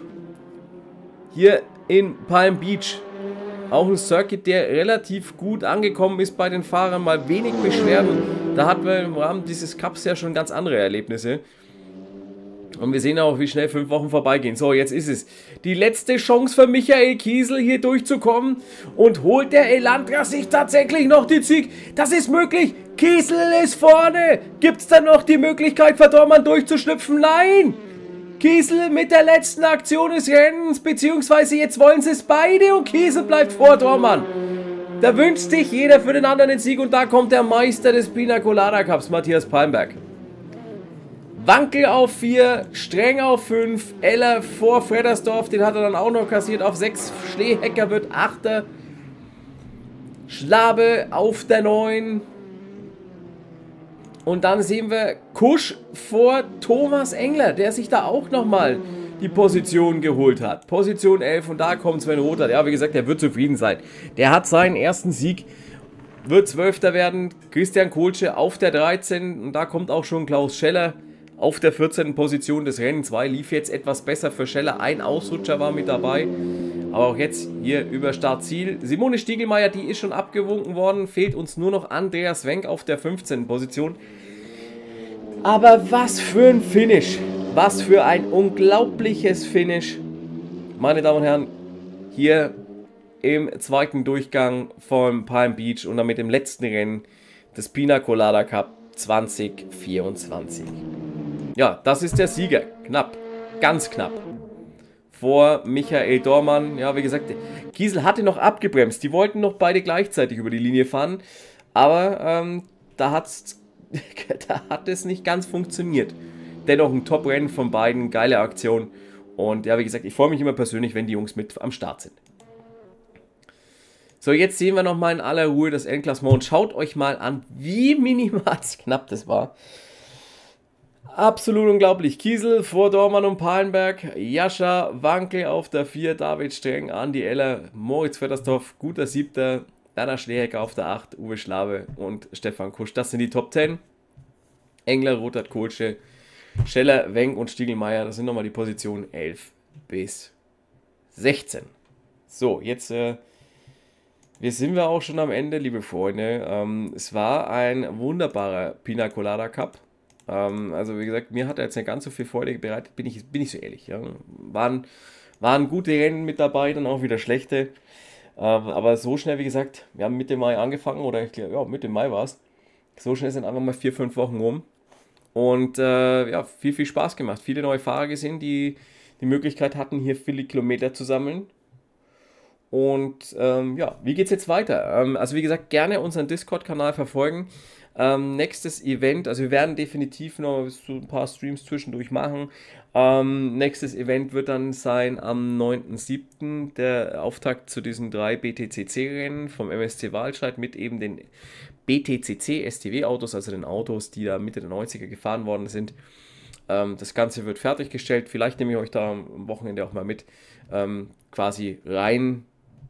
hier in Palm Beach. Auch ein Circuit, der relativ gut angekommen ist bei den Fahrern, mal wenig Beschwerden. Da hatten wir im Rahmen dieses Cups ja schon ganz andere Erlebnisse. Und wir sehen auch, wie schnell fünf Wochen vorbeigehen. So, jetzt ist es die letzte Chance für Michael Kiesel, hier durchzukommen. Und holt der Elantra sich tatsächlich noch den Sieg? Das ist möglich. Kiesel ist vorne. Gibt es dann noch die Möglichkeit, für Dormann durchzuschlüpfen? Nein. Kiesel mit der letzten Aktion des Rennens, beziehungsweise jetzt wollen sie es beide und Kiesel bleibt vor Dormann. Da wünscht sich jeder für den anderen den Sieg und da kommt der Meister des Pina Colada Cups, Matthias Palmberg. Wankel auf vier, Streng auf fünf, Eller vor Freddersdorf, den hat er dann auch noch kassiert auf sechs, Schlehecker wird achter, Schlabe auf der neun und dann sehen wir Kusch vor Thomas Engler, der sich da auch nochmal die Position geholt hat. Position elf und da kommt Sven Rother, ja wie gesagt, der wird zufrieden sein. Der hat seinen ersten Sieg, wird Zwölfter werden, Christian Kohlsche auf der dreizehn und da kommt auch schon Klaus Scheller auf der vierzehnten Position des Rennen zwei, lief jetzt etwas besser für Scheller, ein Ausrutscher war mit dabei, aber auch jetzt hier über Startziel. Simone Stiegelmeier, die ist schon abgewunken worden, fehlt uns nur noch Andreas Wenck auf der fünfzehnten Position. Aber was für ein Finish, was für ein unglaubliches Finish, meine Damen und Herren, hier im zweiten Durchgang von Palm Beach und damit im letzten Rennen des Pina Colada Cup zwanzig vierundzwanzig. Ja, das ist der Sieger. Knapp. Ganz knapp. Vor Michael Dormann. Ja, wie gesagt, Kiesel hatte noch abgebremst. Die wollten noch beide gleichzeitig über die Linie fahren. Aber ähm, da, hat's, da hat es nicht ganz funktioniert. Dennoch ein Top-Rennen von beiden. Geile Aktion. Und ja, wie gesagt, ich freue mich immer persönlich, wenn die Jungs mit am Start sind. So, jetzt sehen wir nochmal in aller Ruhe das Endklassement und schaut euch mal an, wie minimal knapp das war. Absolut unglaublich. Kiesel vor Dormann und Palenberg, Jascha Wankel auf der vier, David Streng, Andi Eller, Moritz Feddersdorf, guter siebter, Werner Schlehecker auf der acht, Uwe Schlabe und Stefan Kusch. Das sind die Top zehn. Engler, Rothart, Kohlsche, Scheller, Wenck und Stiegelmeier, das sind nochmal die Positionen elf bis sechzehn. So, jetzt... Äh, Wir sind wir auch schon am Ende, liebe Freunde. Ähm, es war ein wunderbarer Pina Colada Cup. Ähm, also wie gesagt, mir hat er jetzt nicht ganz so viel Freude bereitet, bin ich, bin ich so ehrlich. Ja. Waren, waren gute Rennen mit dabei, dann auch wieder schlechte. Ähm, aber so schnell, wie gesagt, wir haben Mitte Mai angefangen, oder ich glaube, ja, Mitte Mai war es. So schnell sind einfach mal vier, fünf Wochen rum. Und äh, ja, viel, viel Spaß gemacht. Viele neue Fahrer gesehen, die die Möglichkeit hatten, hier viele Kilometer zu sammeln. Und ähm, ja, wie geht's jetzt weiter? Ähm, also wie gesagt, gerne unseren Discord-Kanal verfolgen. Ähm, nächstes Event, also wir werden definitiv noch so ein paar Streams zwischendurch machen. Ähm, nächstes Event wird dann sein am neunten siebten der Auftakt zu diesen drei B T C C-Rennen vom M S C Wahlscheid mit eben den B T C C S T W-Autos, also den Autos, die da Mitte der neunziger gefahren worden sind. Ähm, das Ganze wird fertiggestellt. Vielleicht nehme ich euch da am Wochenende auch mal mit, ähm, quasi rein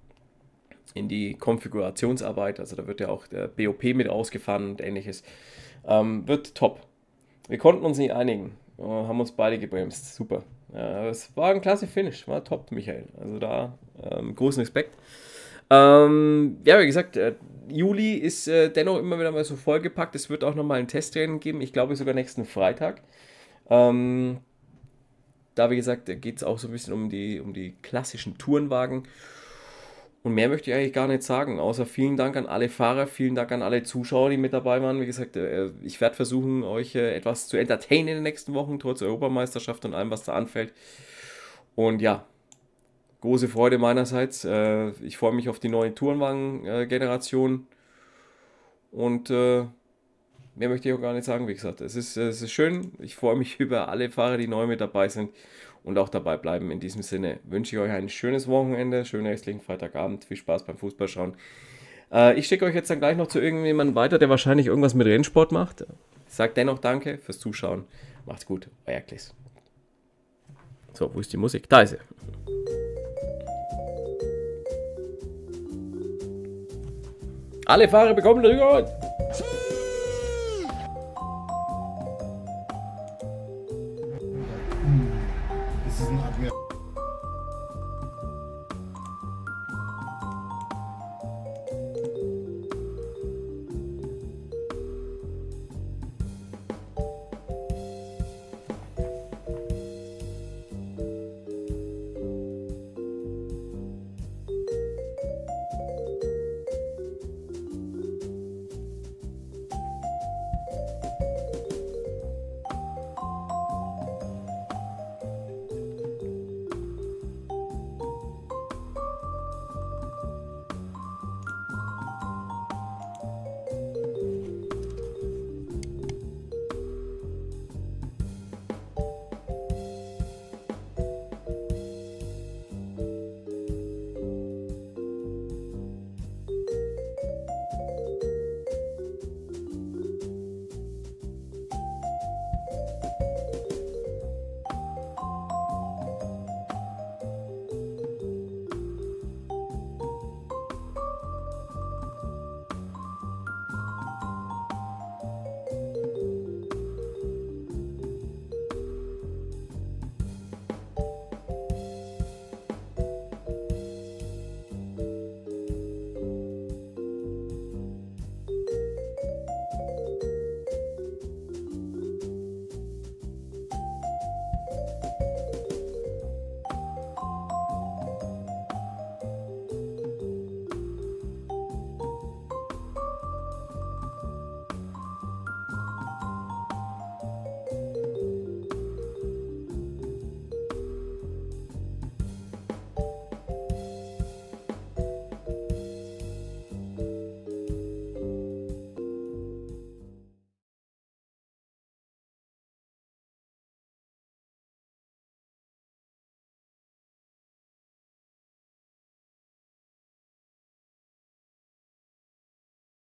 in die Konfigurationsarbeit, also da wird ja auch der B O P mit ausgefahren und ähnliches. Ähm, wird top. Wir konnten uns nicht einigen, äh, haben uns beide gebremst, super. Ja, es war ein klasse Finish, war top, Michael. Also da ähm, großen Respekt. Ähm, ja, wie gesagt, äh, Juli ist äh, dennoch immer wieder mal so vollgepackt. Es wird auch nochmal ein Testrennen geben, ich glaube sogar nächsten Freitag. Ähm, da, wie gesagt, geht es auch so ein bisschen um die, um die klassischen Tourenwagen. Und mehr möchte ich eigentlich gar nicht sagen, außer vielen Dank an alle Fahrer, vielen Dank an alle Zuschauer, die mit dabei waren. Wie gesagt, ich werde versuchen, euch etwas zu entertainen in den nächsten Wochen, trotz Europameisterschaft und allem, was da anfällt. Und ja, große Freude meinerseits. Ich freue mich auf die neue Tourenwagen-Generation. Und mehr möchte ich auch gar nicht sagen, wie gesagt. Es ist, es ist schön, ich freue mich über alle Fahrer, die neu mit dabei sind. Und auch dabei bleiben. In diesem Sinne wünsche ich euch ein schönes Wochenende, schönen restlichen Freitagabend, viel Spaß beim Fußballschauen. Äh, ich schicke euch jetzt dann gleich noch zu irgendjemandem weiter, der wahrscheinlich irgendwas mit Rennsport macht. Ich sage dennoch danke fürs Zuschauen. Macht's gut, euer Klis. So, wo ist die Musik? Da ist sie. Alle Fahrer bekommen Rückholung.